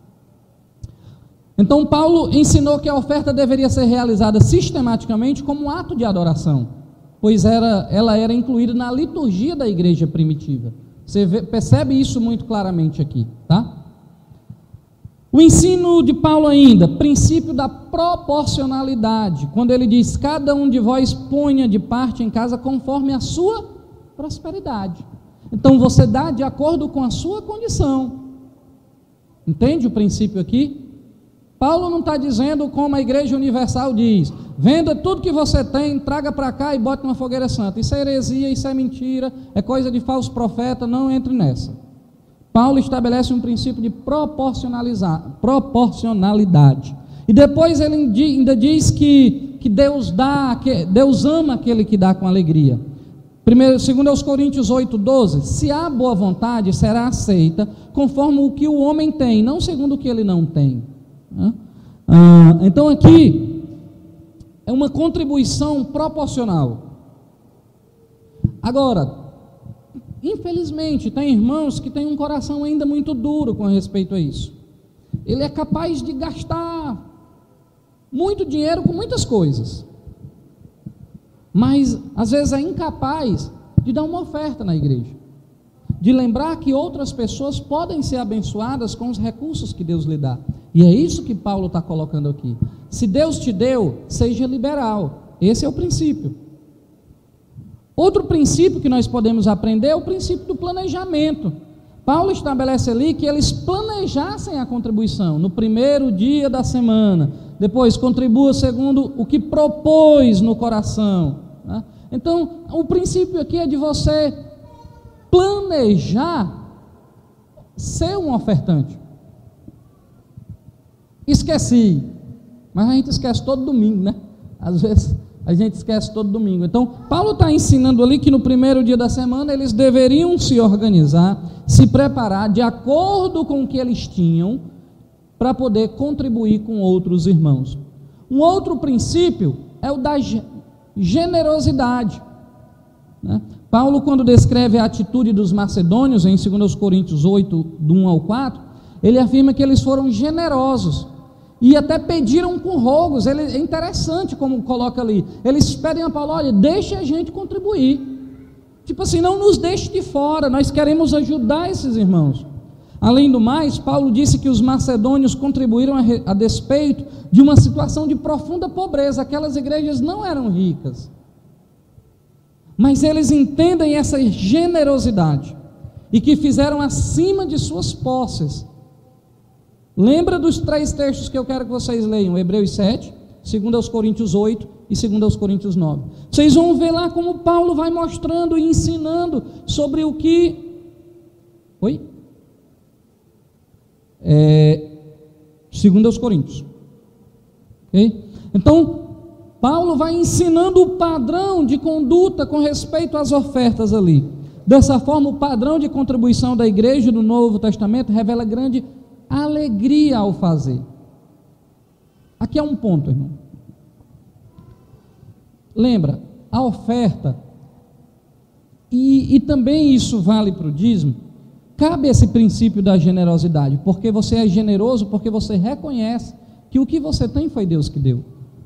Então Paulo ensinou que a oferta deveria ser realizada sistematicamente como um ato de adoração, pois ela era incluída na liturgia da igreja primitiva. Você percebe isso muito claramente aqui, tá? O ensino de Paulo ainda, princípio da proporcionalidade, quando ele diz, cada um de vós ponha de parte em casa conforme a sua prosperidade. Então você dá de acordo com a sua condição. Entende o princípio aqui? Paulo não está dizendo como a Igreja Universal diz, venda tudo que você tem, traga para cá e bote numa fogueira santa. Isso é heresia, isso é mentira, é coisa de falso profeta, não entre nessa. Paulo estabelece um princípio de proporcionalidade. E depois ele ainda diz que Deus dá, que Deus ama aquele que dá com alegria. Segundo aos Coríntios 8:12, se há boa vontade, será aceita conforme o que o homem tem, não segundo o que ele não tem. Então aqui é uma contribuição proporcional. Agora, infelizmente, tem irmãos que têm um coração ainda muito duro com respeito a isso. Ele é capaz de gastar muito dinheiro com muitas coisas, mas às vezes é incapaz de dar uma oferta na igreja, de lembrar que outras pessoas podem ser abençoadas com os recursos que Deus lhe dá. E é isso que Paulo está colocando aqui. Se Deus te deu, seja liberal. Esse é o princípio. Outro princípio que nós podemos aprender é o princípio do planejamento. Paulo estabelece ali que eles planejassem a contribuição no primeiro dia da semana, Depois, contribua segundo o que propôs no coração, né? Então, o princípio aqui é de você planejar ser um ofertante. Esqueci, mas a gente esquece todo domingo, né? Às vezes a gente esquece todo domingo. Então, Paulo está ensinando ali que no primeiro dia da semana eles deveriam se organizar, se preparar de acordo com o que eles tinham, para poder contribuir com outros irmãos. Um outro princípio é o da generosidade, né? Paulo, quando descreve a atitude dos macedônios, em 2 Coríntios 8, do 1 ao 4, ele afirma que eles foram generosos, e até pediram com rogos. É interessante como coloca ali, eles pedem a Paulo: olha, deixe a gente contribuir, tipo assim, não nos deixe de fora, nós queremos ajudar esses irmãos. Além do mais, Paulo disse que os macedônios contribuíram a despeito de uma situação de profunda pobreza. Aquelas igrejas não eram ricas, mas eles entendem essa generosidade, e que fizeram acima de suas posses. Lembra dos 3 textos que eu quero que vocês leiam: Hebreus 7, 2 Coríntios 8 e 2 Coríntios 9. Vocês vão ver lá como Paulo vai mostrando e ensinando sobre o que... Oi? 2 Coríntios. Okay? Então, Paulo vai ensinando o padrão de conduta com respeito às ofertas ali. Dessa forma, o padrão de contribuição da igreja do Novo Testamento revela grande alegria ao fazer. Aqui é um ponto, irmão. Lembra, a oferta, e também isso vale para o dízimo, cabe esse princípio da generosidade, porque você é generoso, porque você reconhece que o que você tem foi Deus que deu.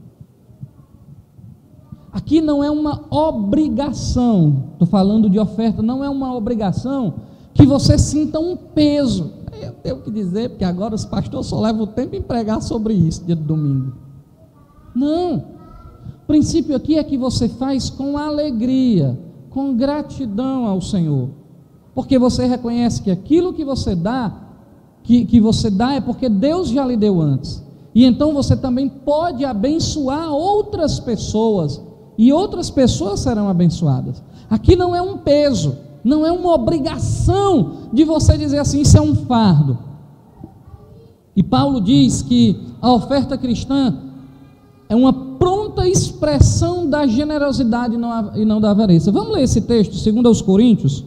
Aqui não é uma obrigação, estou falando de oferta, não é uma obrigação que você sinta um peso. Eu tenho que dizer, porque agora os pastores só levam o tempo em pregar sobre isso, dia de domingo. Não, o princípio aqui é que você faz com alegria, com gratidão ao Senhor, porque você reconhece que aquilo que você dá, que você dá é porque Deus já lhe deu antes, e então você também pode abençoar outras pessoas, e outras pessoas serão abençoadas. Aqui não é um peso, não é uma obrigação de você dizer assim, isso é um fardo. E Paulo diz que a oferta cristã é uma pronta expressão da generosidade e não da avareza. Vamos ler esse texto, 2 Coríntios.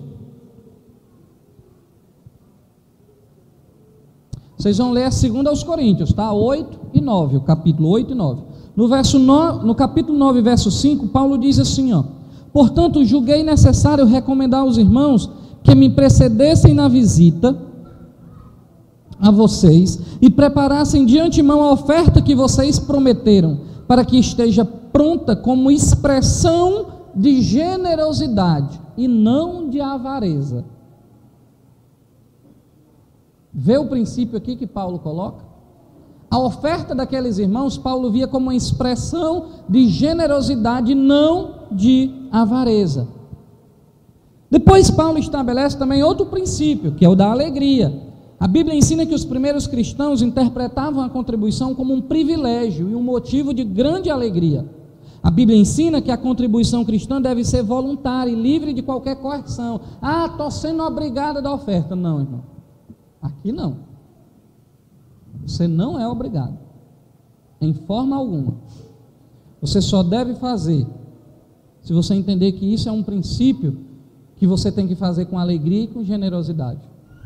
Vocês vão ler 2 Coríntios, tá? 8 e 9, o capítulo 8 e 9. No capítulo 9, verso 5, Paulo diz assim, ó: portanto, julguei necessário recomendar aos irmãos que me precedessem na visita a vocês e preparassem de antemão a oferta que vocês prometeram, para que esteja pronta como expressão de generosidade e não de avareza. Vê o princípio aqui que Paulo coloca? A oferta daqueles irmãos, Paulo via como uma expressão de generosidade, não de avareza. Depois Paulo estabelece também outro princípio, que é o da alegria. A Bíblia ensina que os primeiros cristãos interpretavam a contribuição como um privilégio e um motivo de grande alegria. A Bíblia ensina que a contribuição cristã deve ser voluntária e livre de qualquer coerção. Ah, estou sendo obrigado a dar oferta. Não, irmão, aqui não. Você não é obrigado, em forma alguma. Você só deve fazer se você entender que isso é um princípio que você tem que fazer com alegria e com generosidade.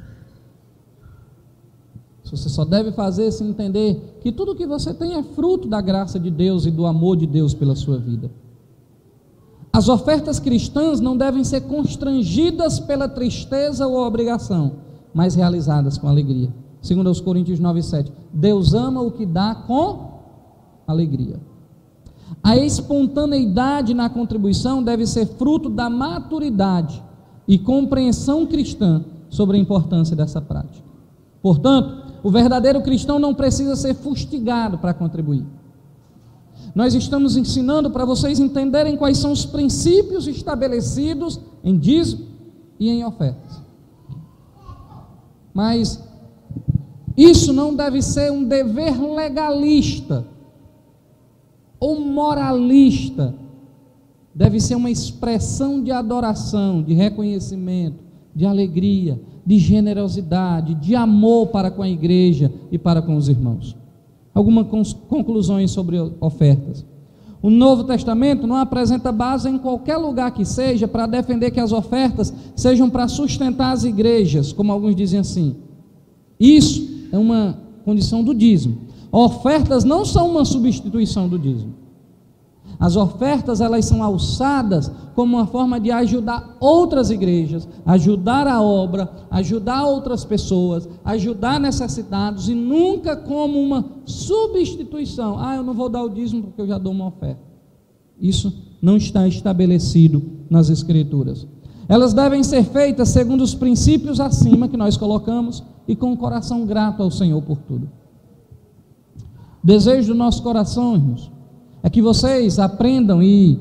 Você só deve fazer se entender que tudo que você tem é fruto da graça de Deus e do amor de Deus pela sua vida. As ofertas cristãs não devem ser constrangidas pela tristeza ou obrigação, mas realizadas com alegria. 2 Coríntios 9:7. Deus ama o que dá com alegria. A espontaneidade na contribuição deve ser fruto da maturidade e compreensão cristã sobre a importância dessa prática. Portanto, o verdadeiro cristão não precisa ser fustigado para contribuir. Nós estamos ensinando para vocês entenderem quais são os princípios estabelecidos em dízimo e em ofertas. Mas isso não deve ser um dever legalista ou moralista. Deve ser uma expressão de adoração, de reconhecimento, de alegria, de generosidade, de amor para com a igreja e para com os irmãos. Algumas conclusões sobre ofertas. O Novo Testamento não apresenta base em qualquer lugar que seja para defender que as ofertas sejam para sustentar as igrejas, como alguns dizem assim. Isso é uma condição do dízimo. Ofertas não são uma substituição do dízimo. As ofertas, elas são alçadas como uma forma de ajudar outras igrejas, ajudar a obra, ajudar outras pessoas, ajudar necessitados, e nunca como uma substituição. Eu não vou dar o dízimo porque eu já dou uma oferta. Isso não está estabelecido nas Escrituras. Elas devem ser feitas segundo os princípios acima que nós colocamos e com o coração grato ao Senhor por tudo. Desejo do nosso coração, irmãos, é que vocês aprendam e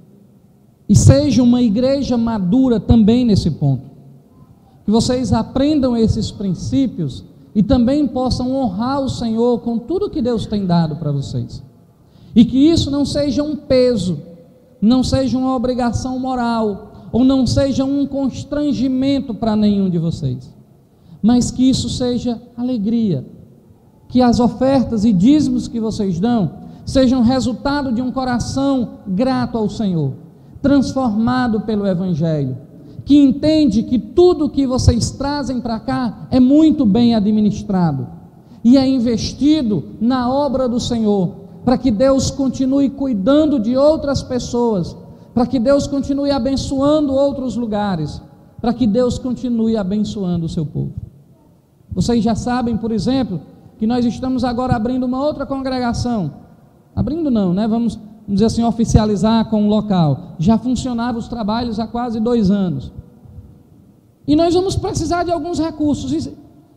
sejam uma igreja madura também nesse ponto. Que vocês aprendam esses princípios e também possam honrar o Senhor com tudo que Deus tem dado para vocês. E que isso não seja um peso, não seja uma obrigação moral, ou não seja um constrangimento para nenhum de vocês, mas que isso seja alegria. Que as ofertas e dízimos que vocês dão sejam resultado de um coração grato ao Senhor, transformado pelo Evangelho, que entende que tudo que vocês trazem para cá é muito bem administrado e é investido na obra do Senhor, para que Deus continue cuidando de outras pessoas, para que Deus continue abençoando outros lugares, para que Deus continue abençoando o seu povo. Vocês já sabem, por exemplo, que nós estamos agora abrindo uma outra congregação. Abrindo não, né? Vamos dizer assim, oficializar com o local. Já funcionava os trabalhos há quase 2 anos. E nós vamos precisar de alguns recursos.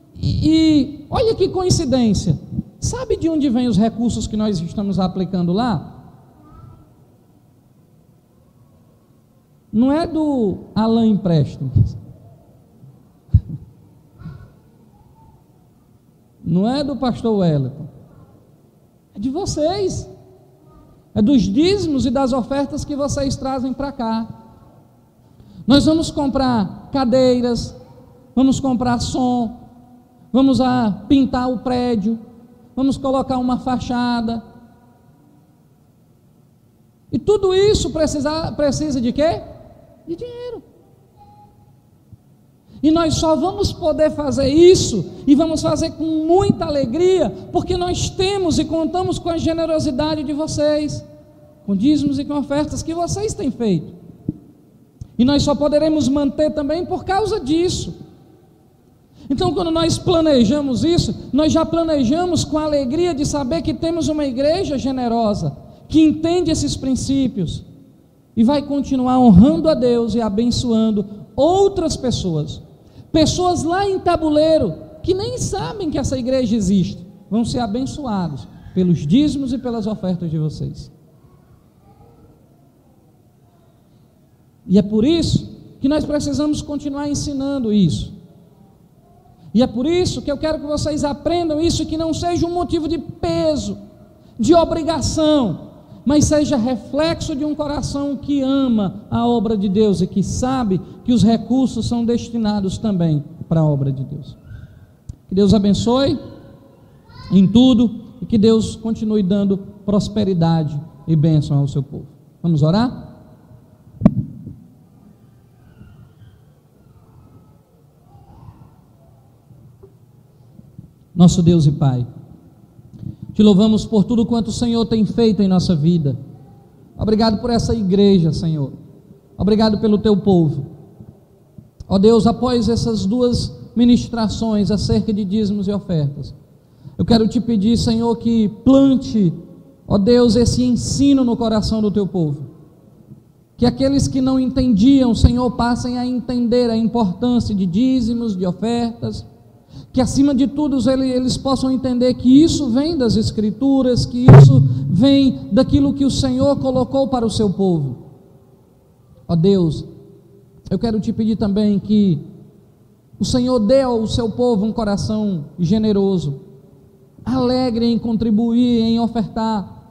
E olha que coincidência. Sabe de onde vêm os recursos que nós estamos aplicando lá? Não é do Alain Empréstimos. Não é do pastor Wellington. É de vocês. É dos dízimos e das ofertas que vocês trazem para cá. Nós vamos comprar cadeiras, vamos comprar som, vamos pintar o prédio, vamos colocar uma fachada. E tudo isso precisa de quê? De dinheiro. E nós só vamos poder fazer isso, e vamos fazer com muita alegria, porque nós temos e contamos com a generosidade de vocês, com dízimos e com ofertas que vocês têm feito. E nós só poderemos manter também por causa disso. Então, quando nós planejamos isso, nós já planejamos com a alegria de saber que temos uma igreja generosa, que entende esses princípios, e vai continuar honrando a Deus e abençoando outras pessoas. Pessoas lá em Tabuleiro, que nem sabem que essa igreja existe, vão ser abençoados pelos dízimos e pelas ofertas de vocês. E é por isso que nós precisamos continuar ensinando isso. E é por isso que eu quero que vocês aprendam isso, que não seja um motivo de peso, de obrigação, mas seja reflexo de um coração que ama a obra de Deus e que sabe que os recursos são destinados também para a obra de Deus. Que Deus abençoe em tudo e que Deus continue dando prosperidade e bênção ao seu povo. Vamos orar? Nosso Deus e Pai, te louvamos por tudo quanto o Senhor tem feito em nossa vida. Obrigado por essa igreja, Senhor. Obrigado pelo teu povo. Ó Deus, após essas 2 ministrações acerca de dízimos e ofertas, eu quero te pedir, Senhor, que plante, ó Deus, esse ensino no coração do teu povo. Que aqueles que não entendiam, Senhor, passem a entender a importância de dízimos, de ofertas. Que acima de tudo eles possam entender que isso vem das Escrituras, que isso vem daquilo que o Senhor colocou para o seu povo. Ó Deus, eu quero te pedir também que o Senhor dê ao seu povo um coração generoso, alegre em contribuir, em ofertar,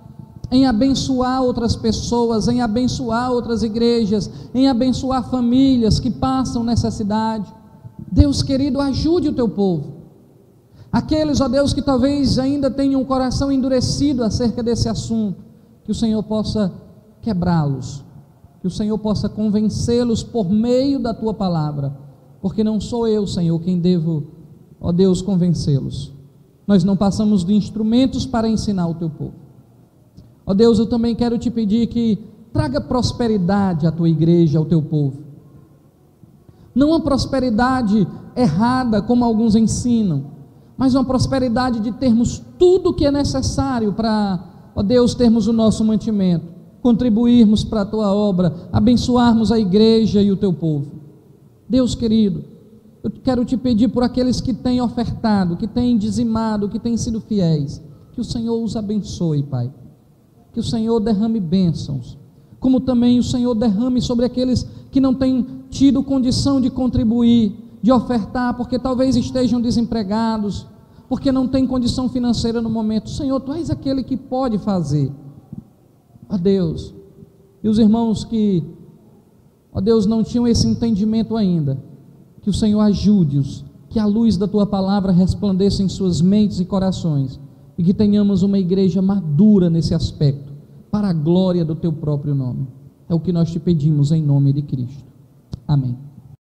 em abençoar outras pessoas, em abençoar outras igrejas, em abençoar famílias que passam necessidade. Deus querido, ajude o teu povo. Aqueles, ó Deus, que talvez ainda tenham um coração endurecido acerca desse assunto, que o Senhor possa quebrá-los, que o Senhor possa convencê-los por meio da tua palavra, porque não sou eu, Senhor, quem devo, ó Deus, convencê-los. Nós não passamos de instrumentos para ensinar o teu povo. Ó Deus, eu também quero te pedir que traga prosperidade à tua igreja, ao teu povo. Não uma prosperidade errada, como alguns ensinam, mas uma prosperidade de termos tudo o que é necessário para, ó Deus, termos o nosso mantimento, contribuirmos para a tua obra, abençoarmos a igreja e o teu povo. Deus querido, eu quero te pedir por aqueles que têm ofertado, que têm dizimado, que têm sido fiéis, que o Senhor os abençoe, Pai, que o Senhor derrame bênçãos, como também o Senhor derrame sobre aqueles que não têm tido condição de contribuir, de ofertar, porque talvez estejam desempregados, porque não têm condição financeira no momento. Senhor, Tu és aquele que pode fazer, ó Deus. E os irmãos que, ó Deus, não tinham esse entendimento ainda, que o Senhor ajude-os, que a luz da Tua palavra resplandeça em suas mentes e corações, e que tenhamos uma igreja madura nesse aspecto, para a glória do Teu próprio nome. É o que nós te pedimos em nome de Cristo. Amém.